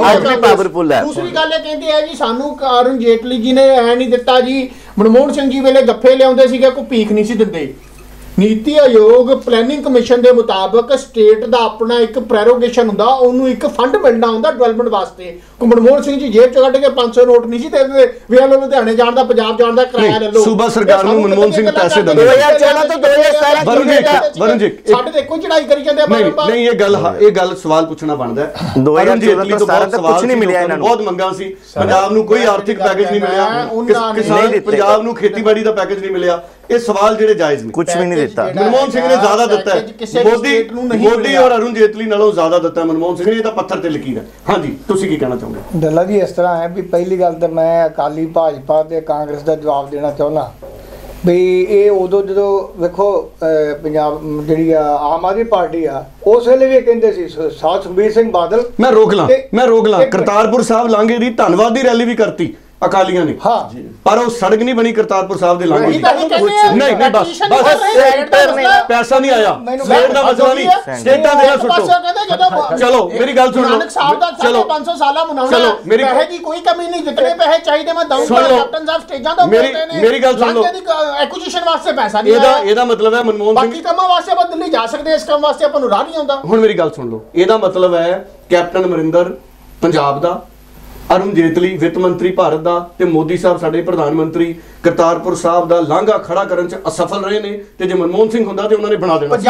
ਹੈ। ਦੂਸਰੀ ਗੱਲ ਇਹ ਕਹਿੰਦੀ ਹੈ ਜੀ ਸਾਨੂੰ ਅਰੁਣ ਜੇਤਲੀ ਜੀ ਨੇ ਐ ਨਹੀਂ ਦਿੱਤਾ ਜੀ। ਮਨਮੋਹਨ ਸਿੰਘ ਜੀ ਵੇਲੇ ਗੱਫੇ ਲਿਆਉਂਦੇ ਸੀਗੇ, ਕੋਈ ਭੀਖ ਨਹੀਂ ਸੀ ਦਿੰਦੇ। ਨੀਤੀ ਆਯੋਗ ਪਲੈਨਿੰਗ ਕਮਿਸ਼ਨ ਦੇ ਮੁਤਾਬਕ ਸਟੇਟ ਦਾ ਆਪਣਾ ਇੱਕ ਪ੍ਰੈਰੋਗੇਸ਼ਨ ਹੁੰਦਾ, ਉਹਨੂੰ ਇੱਕ ਫੰਡ ਮਿਲਣਾ ਹੁੰਦਾ ਡਿਵੈਲਪਮੈਂਟ ਵਾਸਤੇ। ਮਨਮੋਹਨ ਸਿੰਘ ਜੀ ਜੇਬ 'ਚ ਕੱਢ ਕੇ 500 ਨੋਟ ਨਹੀਂ ਸੀ ਦਿੰਦੇ ਵੀ ਆ ਲੋ ਲੁਧਿਆਣੇ ਜਾਣ ਦਾ, ਪੰਜਾਬ ਜਾਣ ਦਾ ਕਿਰਾਇਆ ਲੈ ਲਓ। ਸੂਬਾ ਸਰਕਾਰ ਨੂੰ ਮਨਮੋਹਨ ਸਿੰਘ ਪੈਸੇ ਦਿੰਦੇ। 2014 ਤੋਂ 2017 ਵਰੁਣ ਜੀ ਸਾਡੇ ਦੇਖੋ ਚੜਾਈ ਕਰੀ ਜਾਂਦੇ ਆ। ਨਹੀਂ, ਇਹ ਗੱਲ ਸਵਾਲ ਪੁੱਛਣਾ ਬਣਦਾ। 2014 ਤੋਂ 17 ਤੱਕ ਕੁਝ ਨਹੀਂ ਮਿਲਿਆ ਇਹਨਾਂ ਨੂੰ। ਬਹੁਤ ਮੰਗਾਂ ਸੀ। ਪੰਜਾਬ ਨੂੰ ਕੋਈ ਆਰਥਿਕ ਪੈਕੇਜ ਨਹੀਂ ਮਿਲਿਆ। ਕਿਸਾਨ ਪੰਜਾਬ ਨੂੰ ਖੇਤੀਬਾੜੀ ਦਾ ਪੈਕੇਜ ਨਹੀਂ ਮਿਲਿਆ। ਇਹ ਸਵਾਲ ਜਿਹੜੇ ਜਾਇਜ਼ ਨੇ। ਕੁਝ ਵੀ ਨਹੀਂ ਦਿੱਤਾ। ਮਨਮੋਹਨ ਸਿੰਘ ਨੇ ਜ਼ਿਆਦਾ ਦਿੱਤਾ ਹੈ। ਮੋਦੀ ਔਰ ਅਰੁਣ ਜੇਤਲੀ ਨਾਲੋਂ ਜ਼ਿਆਦਾ ਦਿੱਤਾ ਮਨਮੋਹਨ ਸਿੰਘ ਨੇ। ਇਹ ਤਾਂ ਪੱਥਰ ਤੇ ਲਕੀਰ ਹੈ। ਹਾਂਜੀ, ਤੁਸੀਂ ਕੀ ਕਹਿਣਾ ਚਾਹੁੰਦੇ? ਦੱਲਾ ਜੀ, ਇਸ ਤਰ੍ਹਾਂ ਹੈ ਵੀ ਪਹਿਲੀ ਗੱਲ ਤਾਂ ਮੈਂ ਅਕਾਲੀ ਭਾਜਪਾ ਤੇ ਕਾਂਗਰਸ ਦਾ ਜਵਾਬ ਦੇਣਾ ਚਾਹੁੰਦਾ ਵੀ ਇਹ ਉਦੋਂ ਜਦੋਂ ਵੇਖੋ ਪੰਜਾਬ ਜਿਹੜੀ ਆਮ ਆਦਮੀ ਪਾਰਟੀ ਆ, ਉਸ ਵੇਲੇ ਵੀ ਕਹਿੰਦੇ ਸੀ ਸੁਖਬੀਰ ਸਿੰਘ ਬਾਦਲ। ਮੈਂ ਰੋਕ ਲਾਂ ਕਰਤਾਰਪੁਰ ਸਾਹਿਬ ਲਾਂਘੇ ਦੀ ਧੰਨਵਾਦ ਦੀ ਰੈਲੀ ਵੀ ਕਰਤੀ ਅਕਾਲੀਆਂ ਨੇ ਹਾਂ ਪਰ ਉਹ ਸੜਕ ਨਹੀਂ ਬਣੀ ਕਰਤਾਰਪੁਰ ਸਾਹਿਬ ਦੇ ਲਾਂਘੇ ਦੀ ਨਹੀਂ ਬਸ ਪੈਸਾ ਨਹੀਂ ਆਇਆ ਸਟੇਟ ਦਾ ਮਸਲਾ ਨਹੀਂ ਸਟੇਟਾਂ ਦੇ ਨਾਲ ਸੁੱਟੋ ਚਲੋ ਮੇਰੀ ਗੱਲ ਸੁਣ ਲਓ ਚਲੋ 500 ਸਾਲਾ ਮਨਾਉਣਾ ਚਲੋ ਮੇਰੀ ਪੈਸੇ ਦੀ ਕੋਈ ਕਮੀ ਨਹੀਂ ਜਿੰਨੇ ਪੈਸੇ ਚਾਹੀਦੇ ਮੈਂ ਦਊਂਗਾ ਕੈਪਟਨ ਸਾਹਿਬ ਸਟੇਜਾਂ ਤੋਂ ਬੋਲਦੇ ਨੇ ਮੇਰੀ ਗੱਲ ਸੁਣ ਲਓ ਐਕੁਜੀਸ਼ਨ ਵਾਸਤੇ ਪੈਸਾ ਨਹੀਂ ਆਇਆ ਇਹਦਾ ਮਤਲਬ ਹੈ ਮਨਮੋਹਨ ਸਿੰਘ ਬਾਕੀ ਕੰਮਾਂ ਵਾਸਤੇ ਆਪਾਂ ਦਿੱਲੀ ਜਾ ਸਕਦੇ ਇਸ ਕੰਮ ਵਾਸਤੇ ਆਪਾਂ ਨੂੰ ਰਾਹ ਨਹੀਂ ਆਉਂਦਾ ਹੁਣ ਮੇਰੀ ਗੱਲ ਸੁਣ ਲਓ ਇਹਦਾ ਮਤਲਬ ਹੈ ਕੈਪਟਨ ਅਮਰਿੰਦਰ ਪੰਜਾਬ ਦਾ ਅਰੁਣ ਜੇਤਲੀ ਵਿੱਤ ਮੰਤਰੀ ਭਾਰਤ ਦਾ ਤੇ ਮੋਦੀ ਸਾਹਿਬ ਸਾਡੇ ਪ੍ਰਧਾਨ ਮੰਤਰੀ ਕਰਤਾਰਪੁਰ ਸਾਹਿਬ ਦਾ ਲਾਂਘਾ ਖੜਾ ਕਰਨ ਚ ਅਸਫਲ ਰਹੇ ਨੇ ਤੇ ਜੇ ਮਨਮੋਹਨ ਸਿੰਘ ਹੁੰਦਾ ਤੇ ਉਹਨਾਂ ਨੇ ਬਣਾ ਦੇਣਾ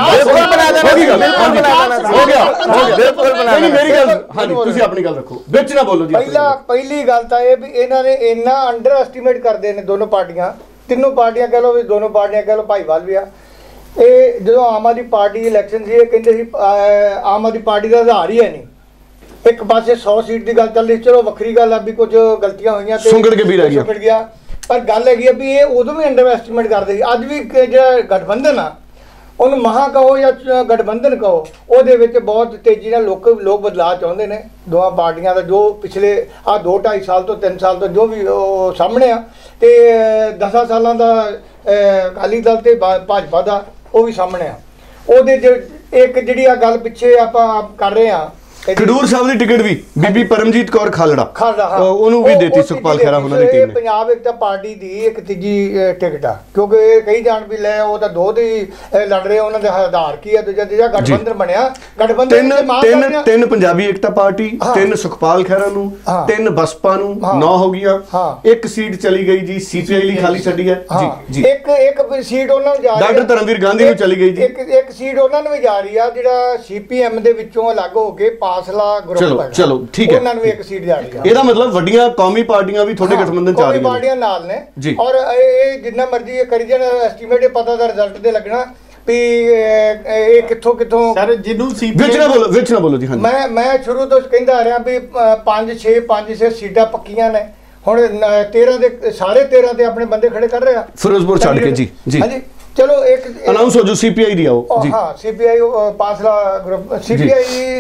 ਮੇਰੀ ਗੱਲ ਹਾਂਜੀ ਤੁਸੀਂ ਆਪਣੀ ਗੱਲ ਰੱਖੋ ਵਿੱਚ ਨਾ ਬੋਲੋ ਜੀ ਪਹਿਲੀ ਗੱਲ ਤਾਂ ਇਹ ਵੀ ਇਹਨਾਂ ਨੇ ਇੰਨਾ ਅੰਡਰ ਐਸਟੀਮੇਟ ਕਰਦੇ ਨੇ ਦੋਨੋਂ ਪਾਰਟੀਆਂ ਤਿੰਨੋਂ ਪਾਰਟੀਆਂ ਕਹਿ ਲਓ ਵੀ ਦੋਨੋਂ ਪਾਰਟੀਆਂ ਕਹਿ ਲਓ ਭਾਈਵਾਲ ਵੀ ਆ ਇਹ ਜਦੋਂ ਆਮ ਆਦਮੀ ਪਾਰਟੀ ਇਲੈਕਸ਼ਨ ਸੀ ਇਹ ਕਹਿੰਦੇ ਸੀ ਆਮ ਆਦਮੀ ਪਾਰਟੀ ਦਾ ਆਧਾਰ ਹੀ ਹੈ ਨਹੀਂ ਇੱਕ ਪਾਸੇ 100 ਸੀਟ ਦੀ ਗੱਲ ਚੱਲ ਰਹੀ ਚਲੋ ਵੱਖਰੀ ਗੱਲ ਆ ਵੀ ਕੁਝ ਗਲਤੀਆਂ ਹੋਈਆਂ ਤੇ ਸੁੰਗੜ ਕੇ ਵੀ ਰਹਿ ਗਿਆ ਪਰ ਗੱਲ ਹੈਗੀ ਆ ਵੀ ਇਹ ਉਦੋਂ ਵੀ ਅੰਡਰ ਐਸਟੀਮੇਟ ਕਰਦੇ ਸੀ ਅੱਜ ਵੀ ਜਿਹੜਾ ਗਠਬੰਧਨ ਆ ਉਹਨੂੰ ਮਹਾ ਕਹੋ ਜਾਂ ਗਠਬੰਧਨ ਕਹੋ ਉਹਦੇ ਵਿੱਚ ਬਹੁਤ ਤੇਜ਼ੀ ਨਾਲ ਲੋਕ ਬਦਲਾਅ ਚਾਹੁੰਦੇ ਨੇ ਦੋਵਾਂ ਪਾਰਟੀਆਂ ਦਾ ਜੋ ਪਿਛਲੇ ਆ 2-2.5 ਸਾਲ ਤੋਂ 3 ਸਾਲ ਤੋਂ ਜੋ ਵੀ ਉਹ ਸਾਹਮਣੇ ਆ ਤੇ 10 ਸਾਲਾਂ ਦਾ ਅਕਾਲੀ ਦਲ ਤੇ ਭਾਜਪਾ ਦਾ ਉਹ ਵੀ ਸਾਹਮਣੇ ਆ ਉਹਦੇ ਇੱਕ ਜਿਹੜੀ ਆ ਗੱਲ ਪਿੱਛੇ ਆਪਾਂ ਕਰ ਰਹੇ ਆ ਖਡੂਰ ਸਾਹਿਬ ਦੀ ਟਿਕਟ ਵੀ ਬੀਬੀ ਪਰਮਜੀਤ ਕੌਰ ਖਾਲੜਾ ਉਹਨੂੰ ਵੀ ਦੇਤੀ ਸੁਖਪਾਲ ਖਹਿਰਾ ਉਹਨਾਂ ਦੀ ਟੀਮ ਨੇ ਪੰਜਾਬ ਇੱਕ ਤਾਂ ਪਾਰਟੀ ਦੀ ਇੱਕ ਤੀਜੀ ਟਿਕਟ ਆ ਕਿਉਂਕਿ ਇਹ ਕਈ ਜਾਣ ਵੀ ਲੈ ਉਹ ਤਾਂ ਦੋ ਦੀ ਲੜ ਰਹੇ ਉਹਨਾਂ ਦੇ ਆਧਾਰ ਕੀ ਆ ਦੂਜਾ ਗਠਬੰਧਨ ਬਣਿਆ ਗਠਬੰਧਨ ਤਿੰਨ ਪੰਜਾਬੀ ਏਕਤਾ ਪਾਰਟੀ 3 ਸੁਖਪਾਲ ਖਹਿਰਾ ਨੂੰ 3 ਬਸਪਾ ਨੂੰ 9 ਹੋ ਗਈਆਂ ਇੱਕ ਸੀਟ ਚਲੀ ਗਈ ਜੀ ਸੀਪੀਆਈ ਲਈ ਖਾਲੀ ਛੱਡੀ ਹੈ ਜੀ ਜੀ ਇੱਕ ਸੀਟ ਉਹਨਾਂ ਨੂੰ ਜਾ ਰਹੀ ਹੈ ਡਾਕਟਰ ਧਰਮਵੀਰ ਗਾਂਧੀ ਨੂੰ ਚਲੀ ਗਈ ਜੀ ਇੱਕ ਸੀਟ ਉਹਨਾਂ ਨੂੰ ਵੀ ਜਾ ਰਹੀ ਆ ਜਿਹੜਾ ਸੀਪੀਐਮ ਦੇ ਵਿੱਚੋਂ ਅਲੱਗ ਹੋ ਕੇ ਚਲੋ ਠੀਕ ਹੈ ਉਹਨਾਂ ਨੂੰ ਇੱਕ ਸੀਟ ਜਾ ਰਹੀ ਹੈ ਇਹਦਾ ਮਤਲਬ ਵੱਡੀਆਂ ਕੌਮੀ ਪਾਰਟੀਆਂ ਵੀ ਤੁਹਾਡੇ ਗਠਬੰਧਨ ਚ ਆ ਰਹੀਆਂ ਨੇ ਪਾਰਟੀਆਂ ਨਾਲ ਨੇ ਔਰ ਇਹ ਜਿੰਨਾ ਮਰਜ਼ੀ ਕਰੀ ਜਾਣ ਐਸਟੀਮੇਟ ਪਤਾ ਦਾ ਰਿਜ਼ਲਟ ਦੇ ਲੱਗਣਾ ਵੀ ਇਹ ਕਿੱਥੋਂ ਸਰ ਜਿਹਨੂੰ ਵਿੱਚ ਨਾ ਬੋਲੋ ਜੀ ਹਾਂਜੀ ਮੈਂ ਸ਼ੁਰੂ ਤੋਂ ਕਹਿੰਦਾ ਆ ਰਿਹਾ ਵੀ 5-6 ਸੀਟਾਂ ਪੱਕੀਆਂ ਨੇ ਹੁਣ 13 ਦੇ ਸਾਰੇ 13 ਤੇ ਆਪਣੇ ਬੰਦੇ ਖੜੇ ਕਰ ਰਹੇ ਆ ਫਿਰੋਜ਼ਪੁਰ ਛੱਡ ਕੇ ਜੀ ਹਾਂਜੀ ਚਲੋ ਇੱਕ ਅਨਾਉਂਸ ਹੋ ਜੋ ਸੀਪੀਆਈ ਦੀ ਆਓ ਜੀ ਹਾਂ ਸੀਪੀਆਈ ਪਾਸਲਾ ਗਰੁੱਪ ਸੀਪੀਆਈ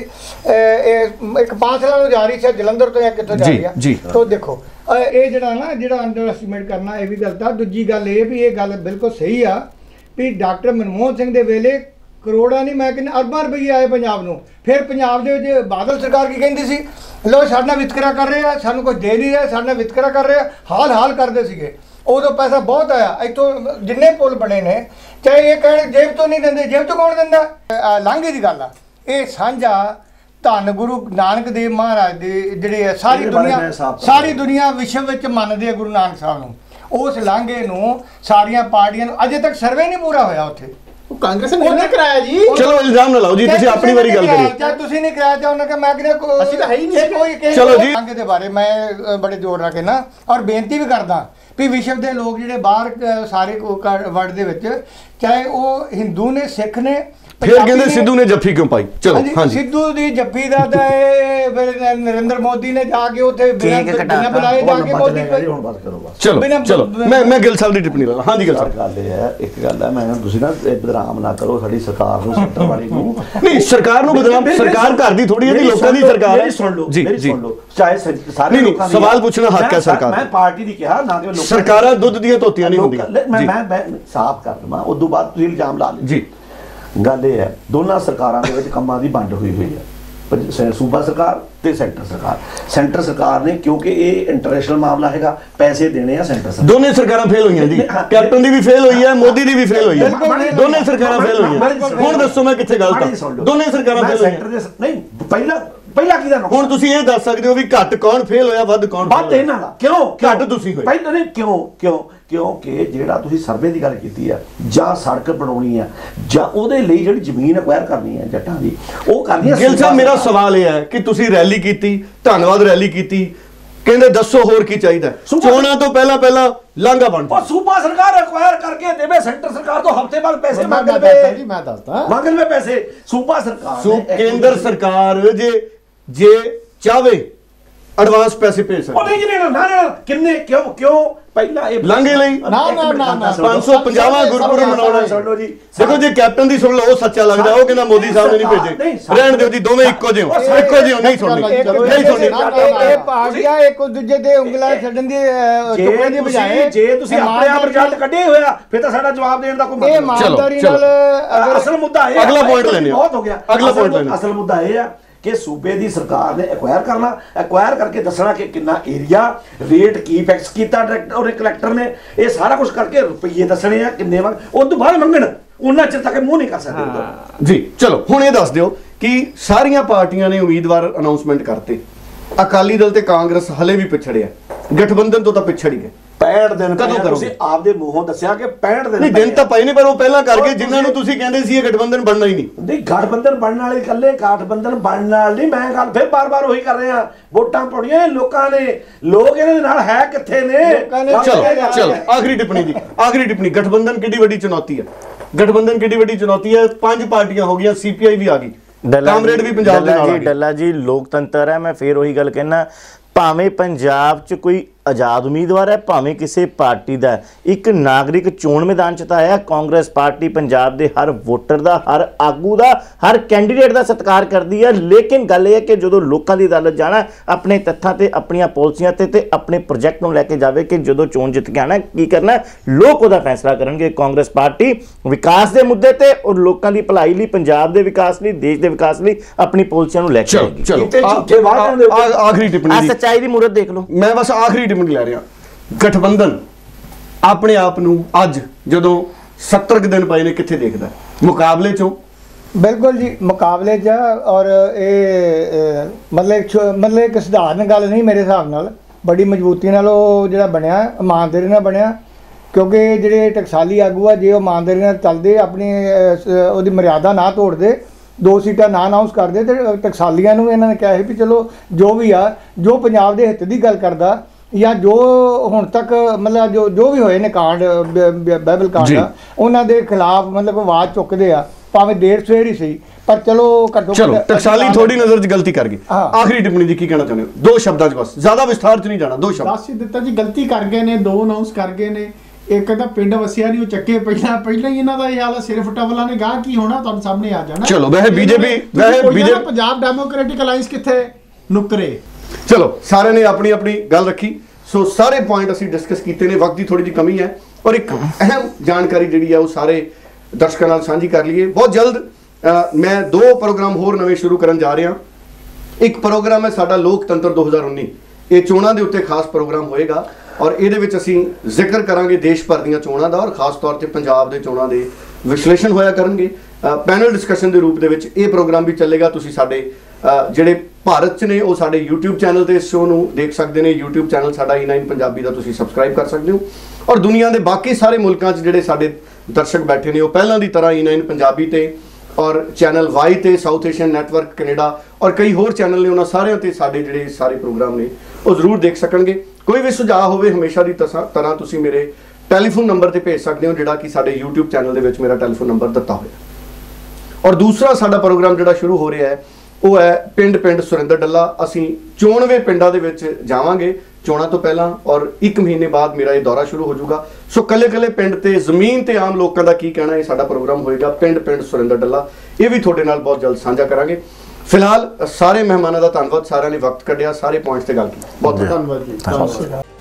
ਇੱਕ ਪਾਸਲਾ ਨੂੰ ਜਾ ਰਹੀ ਸੀ ਜਲੰਧਰ ਤੋਂ ਜਾਂ ਕਿੱਥੋਂ ਜਾ ਰਹੀ ਆ ਤੋਂ ਦੇਖੋ ਇਹ ਜਿਹੜਾ ਅੰਡਰ ਐਸਟੀਮੇਟ ਕਰਨਾ ਇਹ ਵੀ ਗਲਤ ਆ ਦੂਜੀ ਗੱਲ ਇਹ ਵੀ ਇਹ ਗੱਲ ਬਿਲਕੁਲ ਸਹੀ ਆ ਵੀ ਡਾਕਟਰ ਮਨਮੋਹਨ ਸਿੰਘ ਦੇ ਵੇਲੇ ਕਰੋੜਾਂ ਨਹੀਂ ਮੈਂ ਕਹਿੰਦਾ ਅਰਬਾਂ ਰੁਪਏ ਆਏ ਪੰਜਾਬ ਨੂੰ ਫਿਰ ਪੰਜਾਬ ਦੇ ਵਿੱਚ ਬਾਦਲ ਸਰਕਾਰ ਕੀ ਕਹਿੰਦੀ ਸੀ ਲੋ ਸਾਡੇ ਨਾਲ ਵਿਤਕਰਾ ਕਰ ਰਹੇ ਆ ਸਾਨੂੰ ਕੋਈ ਦੇ ਨਹੀਂ ਰਿਹਾ ਸਾਡੇ ਨਾਲ ਵਿਤਕਰਾ ਕਰ ਰਹੇ ਆ ਹਾਲ ਕਰਦੇ ਸੀਗੇ ਉਦੋਂ ਪੈਸਾ ਬਹੁਤ ਆਇਆ ਇੱਥੋਂ ਜਿੰਨੇ ਪੁਲ ਬਣੇ ਨੇ ਚਾਹੇ ਇਹ ਕਹਿਣ ਜੇਬ ਤੋਂ ਨਹੀਂ ਦਿੰਦੇ ਜੇਬ ਤੋਂ ਕੌਣ ਦਿੰਦਾ ਲਾਂਘੇ ਦੀ ਗੱਲ ਆ ਇਹ ਸਾਂਝਾ ਧੰਨ ਗੁਰੂ ਨਾਨਕ ਦੇਵ ਮਹਾਰਾਜ ਦੇ ਜਿਹੜੇ ਸਾਰੀ ਦੁਨੀਆ ਵਿਸ਼ਵ ਵਿੱਚ ਮੰਨਦੇ ਆ ਗੁਰੂ ਨਾਨਕ ਸਾਹਿਬ ਨੂੰ ਉਸ ਲਾਂਘੇ ਨੂੰ ਸਾਰੀਆਂ ਪਾਰਟੀਆਂ ਨੂੰ ਅਜੇ ਤੱਕ ਸਰਵੇ ਨਹੀਂ ਪੂਰਾ ਹੋਇਆ ਉੱਥੇ ਕਾਂਗਰਸ ਨੇ ਉਹਨੇ ਕਰਾਇਆ ਜੀ ਚਲੋ ਇਲਜ਼ਾਮ ਨਾ ਲਾਓ ਜੀ ਤੁਸੀਂ ਆਪਣੀ ਵਾਰੀ ਗੱਲ ਕਰਿਓ ਚਾਹੇ ਤੁਸੀਂ ਨਹੀਂ ਕਰਾਇਆ ਚਾਹੇ ਉਹਨਾਂ ਕਿ ਮੈਂ ਕਹਿੰਦਾ ਅਸੀਂ ਤਾਂ ਹੈ ਹੀ ਨਹੀਂ ਕੋਈ ਚਲੋ ਜੀ ਲਾਂਘੇ ਦੇ ਬਾਰੇ ਮੈਂ ਬੜੇ ਜ਼ੋਰ ਨਾਲ ਕਹਿੰਦਾ ਔਰ ਬੇਨਤੀ ਵੀ ਕਰਦਾ ਵੀ ਵਿਸ਼ਵ ਦੇ ਲੋਕ ਜਿਹੜੇ ਬਾਹਰ ਸਾਰੇ ਵਰਲਡ ਦੇ ਵਿੱਚ ਚਾਹੇ ਉਹ ਹਿੰਦੂ ਨੇ ਸਿੱਖ ਨੇ ਫਿਰ ਕਹਿੰਦੇ ਸਿੱਧੂ ਨੇ ਜੱਫੀ ਕਿਉਂ ਪਾਈ ਚਲੋ ਹਾਂਜੀ ਸਿੱਧੂ ਦੀ ਜੱਫੀ ਦਾ ਤਾਂ ਇਹ ਫਿਰ ਨਰਿੰਦਰ ਮੋਦੀ ਨੇ ਜਾ ਕੇ ਉੱਥੇ ਬਿਨਾਂ ਬੁਲਾਏ ਜਾ ਕੇ ਮੋਦੀ ਹੁਣ ਬਾਤ ਕਰੋ ਬਸ ਚਲੋ ਮੈਂ ਗਿੱਲ ਸਾਹਿਬ ਦੀ ਟਿੱਪਣੀ ਲਾ ਹਾਂਜੀ ਗਿੱਲ ਸਾਹਿਬ ਗੱਲ ਇਹ ਹੈ ਇੱਕ ਗੱਲ ਹੈ ਮੈਂ ਤੁਸੀਂ ਨਾ ਬਦਨਾਮ ਨਾ ਕਰੋ ਸਾਡੀ ਸਰਕਾਰ ਨੂੰ ਸੈਂਟਰ ਵਾਲੀ ਨੂੰ ਨਹੀਂ ਸਰਕਾਰ ਨੂੰ ਬਦਨਾਮ ਸਰਕਾਰ ਘਰ ਦੀ ਥੋੜੀ ਇਹਦੀ ਲੋਕਾਂ ਦੀ ਸਰਕਾਰ ਹੈ ਸੁਣ ਲਓ ਜੀ ਸੁਣ ਲਓ ਚਾਹੇ ਸਾਰੇ ਲੋਕਾਂ ਦੀ ਸਵਾਲ ਪੁੱਛਣਾ ਹੱਕ ਹੈ ਸਰਕਾਰ ਮੈਂ ਪਾਰਟੀ ਦੀ ਕਿਹਾ ਨਾ ਕਿ ਲੋਕਾਂ ਸਰਕਾਰਾਂ ਦੁੱਧ ਦੀਆਂ ਧੋਤੀਆਂ ਨਹੀਂ ਹੁੰਦੀਆਂ ਮੈਂ ਸਾਫ਼ ਕਰ ਦਵਾਂ ਉਸ ਤੋਂ ਬਾਅਦ ਤੁਸੀਂ ਇਲਜ਼ਾਮ ਲਾ ਲਓ ਜੀ ਗੱਲ ਇਹ ਹੈ ਦੋਨਾਂ ਸਰਕਾਰਾਂ ਦੇ ਵਿੱਚ ਕੰਮਾਂ ਦੀ ਵੰਡ ਹੋਈ ਹੈ ਸੂਬਾ ਸਰਕਾਰ ਤੇ ਸੈਂਟਰ ਸਰਕਾਰ ਨੇ ਕਿਉਂਕਿ ਇਹ ਇੰਟਰਨੈਸ਼ਨਲ ਮਾਮਲਾ ਹੈਗਾ ਪੈਸੇ ਦੇਣੇ ਆ ਸੈਂਟਰ ਸਰਕਾਰ ਦੋਨੇ ਸਰਕਾਰਾਂ ਫੇਲ ਹੋਈਆਂ ਜੀ ਕੈਪਟਨ ਦੀ ਵੀ ਫੇਲ ਹੋਈ ਹੈ ਮੋਦੀ ਦੀ ਵੀ ਫੇਲ ਹੋਈ ਹੈ ਦੋਨੇ ਸਰਕਾਰਾਂ ਫੇਲ ਹੋਈਆਂ ਹੁਣ ਦੱਸੋ ਮੈਂ ਕਿੱਥੇ ਗਲਤ ਹਾਂ ਦੋਨੇ ਸਰਕਾਰਾਂ ਫੇਲ ਹੋਈਆਂ ਨਹੀਂ ਪਹਿਲਾ ਕੀ ਦਾ ਹੁਣ ਤੁਸੀਂ ਇਹ ਦੱਸ ਸਕਦੇ ਹੋ ਵੀ ਘੱਟ ਕੌਣ ਫੇਲ ਹੋਇਆ ਵੱਧ ਕੌਣ ਵੱਧ ਇਹਨਾਂ ਦਾ ਕਿਉਂ ਘੱਟ ਤੁਸੀਂ ਹੋਏ ਪਹਿਲਾਂ ਨਹੀਂ ਕਿਉਂਕਿ ਜਿਹੜਾ ਤੁਸੀਂ ਸਰਵੇ ਦੀ ਗੱਲ ਕੀਤੀ ਆ ਜਾਂ ਸੜਕ ਬਣਾਉਣੀ ਆ ਜਾਂ ਉਹਦੇ ਲਈ ਜਿਹੜੀ ਜ਼ਮੀਨ ਅਕਵਾਇਰ ਕਰਨੀ ਆ ਜੱਟਾਂ ਦੀ ਉਹ ਕਰਨੀ ਆ ਗਿੱਲ ਸਾਹਿਬ ਮੇਰਾ ਸਵਾਲ ਇਹ ਹੈ ਕਿ ਤੁਸੀਂ ਰੈਲੀ ਕੀਤੀ ਧੰਨਵਾਦ ਰੈਲੀ ਕੀਤੀ ਕਹਿੰਦੇ ਦੱਸੋ ਹੋਰ ਕੀ ਚਾਹੀਦਾ ਚੋਣਾਂ ਤੋਂ ਪਹਿਲਾਂ ਲਾਂਘਾ ਬਣ ਉਹ ਸੂਬਾ ਸਰਕਾਰ ਅਕਵਾਇਰ ਕਰਕੇ ਦੇਵੇ ਸੈਂਟਰ ਸਰਕਾਰ ਤੋਂ ਹਫ਼ਤੇ ਬਾਅਦ ਪੈਸੇ ਮੈਂ ਦੱਸਦਾ ਮੰਗਲਵੇ ਪੈਸੇ ਸੂਬਾ ਸਰਕਾਰ ਕੇਂਦਰ ਸਰਕਾਰ ਜੇ ਚਾਵੇ ਐਡਵਾਂਸ ਪੈਸੇ ਭੇਜ ਸਕਦੇ ਨਹੀਂ ਜੀ ਨਾ ਕਿੰਨੇ ਕਿਉਂ ਪਹਿਲਾਂ ਇਹ ਲਾਂਘੇ ਲਈ ਨਾ 550ਵਾਂ ਗੁਰਪੁਰਬ ਮਨਾਉਣਾ। ਸੁਣ ਲਓ ਜੀ ਦੇਖੋ ਜੇ ਕੈਪਟਨ ਦੀ ਸੁਣ ਲਓ ਉਹ ਸੱਚਾ ਲੱਗਦਾ, ਉਹ ਕਹਿੰਦਾ ਮੋਦੀ ਸਾਹਿਬ ਨੇ ਨਹੀਂ ਭੇਜੇ, ਰਹਿਣ ਦਿਓ ਜੀ, ਦੋਵੇਂ ਇੱਕੋ ਜਿਹੇ ਹੋ, ਇੱਕੋ ਜਿਹੇ ਹੋ, ਨਹੀਂ ਸੁਣਨੀ ਨਹੀਂ ਸੁਣਨੀ। ਇਹ ਪਾਰਟੀਆਂ ਇੱਕ ਦੂਜੇ ਦੇ ਉਂਗਲਾਂ ਛੱਡਣ ਦੀ ਚੁੱਕਣ ਦੀ ਬਜਾਏ ਜੇ ਤੁਸੀਂ ਆਪਣੇ ਆਪ ਰਿਜ਼ਲਟ ਕੱਢੇ ਹੋਇਆ ਫਿਰ ਤਾਂ ਸਾਡਾ ਜਵਾਬ ਦੇਣ ਦਾ ਕੋਈ ਇਹ ਇਮਾਨਦਾਰੀ ਨਾਲ ਅਸਲ ਮੁੱਦਾ ਇਹ ਅਗਲਾ point ਲੈਣੇ ਆ। ਬਹੁਤ ਹੋ ਗਿਆ ਅਗਲਾ point ਲੈਣੇ। ਅਸਲ ਮੁੱਦਾ ਇਹ ਆ ਕਿ ਸੂਬੇ ਦੀ ਸਰਕਾਰ ਨੇ ਐਕਵਾਇਰ ਕਰਕੇ ਦੱਸਣਾ ਕਿ ਕਿੰਨਾ ਏਰੀਆ, ਰੇਟ ਕੀ ਫਿਕਸ ਕੀਤਾ ਡਾਇਰੈਕਟਰ ਔਰ ਕਲੈਕਟਰ ਨੇ, ਇਹ ਸਾਰਾ ਕੁਝ ਕਰਕੇ ਰੁਪਈਏ ਦੱਸਣੇ ਆ ਕਿੰਨੇ ਮੰਗ, ਉਸ ਤੋਂ ਬਾਅਦ ਮੰਗਣ, ਉਹਨਾਂ ਚਿਰ ਤੱਕ ਮੂੰਹ ਨਹੀਂ ਕਰ ਸਕਦੇ ਜੀ। ਚਲੋ ਹੁਣ ਇਹ ਦੱਸ ਦਿਓ ਕਿ ਸਾਰੀਆਂ ਪਾਰਟੀਆਂ ਨੇ ਉਮੀਦਵਾਰ ਅਨਾਉਂਸਮੈਂਟ ਕਰਤੇ, ਅਕਾਲੀ ਦਲ ਤੇ ਕਾਂਗਰਸ ਹਲੇ ਵੀ ਪਿਛੜਿਆ, ਗਠਬੰਧਨ ਤੋਂ ਤਾਂ ਪਿਛੜ ਹੀ ਗਏ। 65 ਦਿਨ ਕਦੋਂ ਕਰੋਗੇ? ਤੁਸੀਂ ਆਪਦੇ ਮੂੰਹੋਂ ਦੱਸਿਆ ਕਿ 65 ਦਿਨ ਨਹੀਂ ਦਿਨ ਤਾਂ ਪਏ ਨਹੀਂ, ਪਰ ਉਹ ਪਹਿਲਾਂ ਕਰ ਗਏ ਜਿਨ੍ਹਾਂ ਨੂੰ ਤੁਸੀਂ ਕਹਿੰਦੇ ਸੀ ਇਹ ਗਠਬੰਧਨ ਬਣਨਾ ਹੀ ਨਹੀਂ। ਨਹੀਂ ਗਠਬੰਧਨ ਬਣਨ ਵਾਲੇ ਇਕੱਲੇ ਗਠਬੰਧਨ ਬਣਨ ਨਾਲ ਨਹੀਂ, ਮੈਂ ਗੱਲ ਫਿਰ ਬਾਰ-ਬਾਰ ਉਹੀ ਕਰ ਰਿਹਾ, ਵੋਟਾਂ ਪਾਉਣੀਆਂ ਲੋਕਾਂ ਨੇ, ਲੋਕ ਇਹਨਾਂ ਦੇ ਨਾਲ ਹੈ ਕਿੱਥੇ ਨੇ? ਚਲੋ ਆਖਰੀ ਟਿੱਪਣੀ ਜੀ, ਆਖਰੀ ਟਿੱਪਣੀ। ਗਠਬੰਧਨ ਕਿੱਡੀ ਵੱਡੀ ਚੁਣੌਤੀ ਹੈ, ਗਠਬੰਧਨ ਕਿੱਡੀ ਵੱਡੀ ਚੁਣੌਤੀ ਹੈ। 5 ਪਾਰਟੀਆਂ ਹੋ ਗਈਆਂ, ਸੀਪੀਆਈ ਵੀ ਆ ਗਈ, ਕਾਮਰੇਡ ਵੀ ਪੰਜਾਬ ਦੇ ਨਾਲ ਆ ਗਈ। ਡੱਲਾ ਜੀ ਲੋਕਤੰਤਰ ਹੈ, ਮੈਂ ਫੇਰ ਉਹੀ ਗੱਲ ਕਹਿਣਾ, ਭਾਵੇਂ ਪੰਜਾਬ 'ਚ ਕੋਈ ਆਜ਼ਾਦ ਉਮੀਦਵਾਰ ਹੈ, ਭਾਵੇਂ ਕਿਸੇ ਪਾਰਟੀ ਦਾ, ਇੱਕ ਨਾਗਰਿਕ ਚੋਣ ਮੈਦਾਨ 'ਚ ਤਾਂ ਆਇਆ। ਕਾਂਗਰਸ ਪਾਰਟੀ ਪੰਜਾਬ ਦੇ ਹਰ ਵੋਟਰ ਦਾ, ਹਰ ਆਗੂ ਦਾ, ਹਰ ਕੈਂਡੀਡੇਟ ਦਾ ਸਤਿਕਾਰ ਕਰਦੀ ਹੈ, ਲੇਕਿਨ ਗੱਲ ਇਹ ਹੈ ਕਿ ਜਦੋਂ ਲੋਕਾਂ ਦੀ ਅਦਾਲਤ ਜਾਣਾ, ਆਪਣੇ ਤੱਥਾਂ ਤੇ, ਆਪਣੀਆਂ ਪਾਲਿਸੀਆਂ ਤੇ ਆਪਣੇ ਪ੍ਰੋਜੈਕਟ ਨੂੰ ਲੈ ਕੇ ਜਾਵੇ ਕਿ ਜਦੋਂ ਚੋਣ ਜਿੱਤ ਕੇ ਆਣਾ ਕੀ ਕਰਨਾ, ਲੋਕ ਉਹਦਾ ਫੈਸਲਾ ਕਰਨਗੇ। ਕਾਂਗਰਸ ਪਾਰਟੀ ਵਿਕਾਸ ਦੇ ਮੁੱਦੇ ਤੇ ਔਰ ਲੋਕਾਂ ਦੀ ਭਲਾਈ ਲਈ, ਪੰਜਾਬ ਦੇ ਵਿਕਾਸ ਲਈ, ਦੇਸ਼ ਦੇ ਵਿਕਾਸ ਲਈ ਆਪਣੀ ਪਾਲਿਸੀਆਂ ਨੂੰ ਲੈ ਕੇ ਆਏਗੀ। ਆਖਰੀ ਟਿੱਪਣੀ, ਸੱਚਾਈ ਦੀ ਮੂਰਤ ਦੇਖ ਲਓ। ਮੈਂ ਬਸ ਆਖਰੀ ਟਿੱਪਣੀ ਲੈ ਰਿਹਾ, ਗਠਬੰਧਨ ਆਪਣੇ ਆਪ ਨੂੰ ਅੱਜ ਜਦੋਂ 70 ਦਿਨ ਪਏ ਨੇ ਕਿੱਥੇ ਦੇਖਦਾ ਮੁਕਾਬਲੇ ਚੋਂ? ਬਿਲਕੁਲ ਜੀ ਮੁਕਾਬਲੇ 'ਚ, ਔਰ ਇਹ ਮਤਲਬ ਇੱਕ ਸਧਾਰਨ ਗੱਲ ਨਹੀਂ ਮੇਰੇ ਹਿਸਾਬ ਨਾਲ, ਬੜੀ ਮਜ਼ਬੂਤੀ ਨਾਲ ਉਹ ਜਿਹੜਾ ਬਣਿਆ, ਇਮਾਨਦਾਰੀ ਨਾਲ ਬਣਿਆ, ਕਿਉਂਕਿ ਜਿਹੜੇ ਟਕਸਾਲੀ ਆਗੂ ਆ ਜੇ ਉਹ ਇਮਾਨਦਾਰੀ ਨਾਲ ਚੱਲਦੇ, ਆਪਣੀ ਉਹਦੀ ਮਰਿਆਦਾ ਨਾ ਤੋੜਦੇ, 2 ਸੀਟਾਂ ਨਾ ਅਨਾਉਂਸ ਕਰਦੇ, ਤੇ ਟਕਸਾਲੀਆਂ ਨੂੰ ਇਹਨਾਂ ਨੇ ਕਿਹਾ ਸੀ ਵੀ ਚਲੋ ਜੋ ਵੀ ਆ, ਜੋ ਪੰਜਾਬ ਦੇ ਹਿੱਤ ਦੀ ਗੱਲ ਕਰਦਾ, ਜਾਂ ਜੋ ਹੁਣ ਤੱਕ ਮਤਲਬ ਜੋ ਵੀ ਹੋਏ ਨੇ ਕਾਂਡ, ਬਾਈਬਲ ਕਾਂਡ ਆ, ਉਹਨਾਂ ਦੇ ਖਿਲਾਫ ਮਤਲਬ ਆਵਾਜ਼ ਚੁੱਕਦੇ ਆ, ਭਾਵੇਂ ਦੇਰ ਸਵੇਰ ਹੀ ਸਹੀ, ਪਰ ਚਲੋ ਚਲੋ ਟਕਸਾਲੀ ਥੋੜੀ ਨਜ਼ਰ 'ਚ ਗਲਤੀ ਕਰ ਗਈ। ਆਖਰੀ ਟਿੱਪਣੀ ਜੀ ਕੀ ਕਹਿਣਾ ਚਾਹੁੰਦੇ ਹੋ? 2 ਸ਼ਬਦਾਂ 'ਚ ਬਸ, ਜ਼ਿਆਦਾ ਵਿਸਥਾਰ 'ਚ ਨਹੀਂ ਜਾਣਾ, 2 ਸ਼ਬਦ। ਦੱਸ ਹੀ ਦਿੱਤਾ ਜੀ, ਗਲਤੀ ਕਰ ਗਏ ਨੇ, 2 ਅਨਾਉਂਸ ਕਰ ਗਏ ਨੇ, ਇੱਕ ਤਾਂ ਪਿੰਡ ਵਸਿਆ ਨਹੀਂ, ਉਹ ਚੱਕੇ ਪਹਿਲਾਂ ਹੀ ਇਹਨਾਂ ਦਾ ਇਹ ਹਾਲ, ਸਿਰਫ ਟਵਲਾਂ ਨੇ ਗਾਹ ਕੀ ਹੋਣਾ ਤੁਹਾਡੇ ਸਾਹਮਣੇ ਆ ਜਾਣਾ। ਚਲੋ ਵੈਸੇ ਬੀਜੇਪੀ ਪੰਜਾਬ ਡੈਮੋਕ੍ਰੈਟਿਕ ਅਲਾਈਅੰਸ ਕਿੱਥੇ ਨੁਕਰੇ। ਚਲੋ ਸਾਰਿਆਂ ਨੇ ਆਪਣੀ ਆਪਣੀ ਗੱਲ ਰੱਖੀ, ਸੋ ਸਾਰੇ ਪੁਆਇੰਟ ਅਸੀਂ ਡਿਸਕਸ ਕੀਤੇ ਨੇ। ਵਕਤ ਦੀ ਥੋੜੀ ਜਿਹੀ ਕਮੀ ਹੈ, ਔਰ ਇੱਕ ਅਹਿਮ ਜਾਣਕਾਰੀ ਜਿਹੜੀ ਹੈ ਉਹ ਸਾਰੇ ਦਰਸ਼ਕਾਂ ਨਾਲ ਸਾਂਝੀ ਕਰ ਲਈਏ। ਬਹੁਤ ਜਲਦ ਮੈਂ 2 ਪ੍ਰੋਗਰਾਮ ਹੋਰ ਨਵੇਂ ਸ਼ੁਰੂ ਕਰਨ ਜਾ ਰਿਹਾ। ਇੱਕ ਪ੍ਰੋਗਰਾਮ ਹੈ ਸਾਡਾ ਲੋਕਤੰਤਰ 2019, ਇਹ ਚੋਣਾਂ ਦੇ ਉੱਤੇ ਖਾਸ ਪ੍ਰੋਗਰਾਮ ਹੋਏਗਾ, ਔਰ ਇਹਦੇ ਵਿੱਚ ਅਸੀਂ ਜ਼ਿਕਰ ਕਰਾਂਗੇ ਦੇਸ਼ ਭਰ ਦੀਆਂ ਚੋਣਾਂ ਦਾ, ਔਰ ਖਾਸ ਤੌਰ ਤੇ ਪੰਜਾਬ ਦੇ ਚੋਣਾਂ ਦੇ ਵਿਸ਼ਲੇਸ਼ਣ ਹੋਇਆ ਕਰਨਗੇ। ਪੈਨਲ ਡਿਸਕਸ਼ਨ ਦੇ ਰੂਪ ਦੇ ਵਿੱਚ ਇਹ ਪ੍ਰੋਗਰਾਮ ਵੀ ਚੱਲੇਗਾ। ਤੁਸੀਂ ਸਾਡੇ ਜਿਹੜੇ ਭਾਰਤ 'ਚ ਨੇ ਉਹ ਸਾਡੇ YouTube ਚੈਨਲ ਤੇ ਇਸ ਸ਼ੋਅ ਨੂੰ ਦੇਖ ਸਕਦੇ ਨੇ। YouTube ਚੈਨਲ ਸਾਡਾ E9 ਪੰਜਾਬੀ ਦਾ ਤੁਸੀਂ ਸਬਸਕ੍ਰਾਈਬ ਕਰ ਸਕਦੇ ਹੋ, ਔਰ ਦੁਨੀਆ ਦੇ ਬਾਕੀ ਸਾਰੇ ਮੁਲਕਾਂ 'ਚ ਜਿਹੜੇ ਸਾਡੇ ਦਰਸ਼ਕ ਬੈਠੇ ਨੇ ਉਹ ਪਹਿਲਾਂ ਦੀ ਤਰ੍ਹਾਂ E9 ਪੰਜਾਬੀ ਤੇ, ਔਰ ਚੈਨਲ Y ਤੇ, ਸਾਊਥ ਏਸ਼ੀਅਨ ਨੈਟਵਰਕ ਕੈਨੇਡਾ, ਔਰ ਕਈ ਹੋਰ ਚੈਨਲ ਨੇ, ਉਹਨਾਂ ਸਾਰਿਆਂ ਤੇ ਸਾਡੇ ਜਿਹੜੇ ਸਾਰੇ ਪ੍ਰੋਗਰਾਮ ਨੇ ਉਹ ਜ਼ਰੂਰ ਦੇਖ ਸਕਣਗੇ। ਕੋਈ ਵੀ ਸੁਝਾਅ ਹੋਵੇ ਹਮੇਸ਼ਾ ਦੀ ਤਰ੍ਹਾਂ ਤੁਸੀਂ ਮੇਰੇ ਟੈਲੀਫੋਨ ਨੰਬਰ ਤੇ ਭੇਜ ਸਕਦੇ ਹੋ, ਜਿਹੜਾ ਕਿ ਸਾਡੇ YouTube ਚੈਨਲ ਦੇ ਵਿੱਚ ਮੇਰਾ ਟੈਲੀਫੋਨ ਨੰਬਰ ਦਿੱਤਾ ਹੋਇਆ। ਔਰ ਦੂਸਰਾ ਸਾਡਾ ਪ੍ਰੋਗਰਾਮ ਜਿਹੜਾ ਸ਼ੁਰੂ ਹੋ ਰਿਹਾ ਹੈ ਉਹ ਹੈ ਪਿੰਡ ਸੁਰਿੰਦਰ ਡੱਲਾ। ਅਸੀਂ 94 ਪਿੰਡਾਂ ਦੇ ਵਿੱਚ ਜਾਵਾਂਗੇ ਚੋਣਾਂ ਤੋਂ ਪਹਿਲਾਂ, ਔਰ 1 ਮਹੀਨੇ ਬਾਅਦ ਮੇਰਾ ਇਹ ਦੌਰਾ ਸ਼ੁਰੂ ਹੋ ਜਾਊਗਾ। ਸੋ ਕੱਲੇ ਪਿੰਡ ਤੇ ਜ਼ਮੀਨ ਤੇ ਆਮ ਲੋਕਾਂ ਦਾ ਕੀ ਕਹਿਣਾ, ਇਹ ਸਾਡਾ ਪ੍ਰੋਗਰਾਮ ਹੋਏਗਾ ਪਿੰਡ ਸੁਰਿੰਦਰ ਡੱਲਾ। ਇਹ ਵੀ ਤੁਹਾਡੇ ਨਾਲ ਬਹੁਤ ਜਲਦ ਸਾਂਝਾ ਕਰਾਂਗੇ। ਫਿਲਹਾਲ ਸਾਰੇ ਮਹਿਮਾਨਾਂ ਦਾ ਧੰਨਵਾਦ, ਸਾਰਿਆਂ ਨੇ ਵਕਤ ਕੱਢਿਆ, ਸਾਰੇ ਪੁਆਇੰਟਸ ਤੇ ਗੱਲ ਕੀਤੀ। ਬਹੁਤ ਧੰਨਵਾਦ ਜੀ।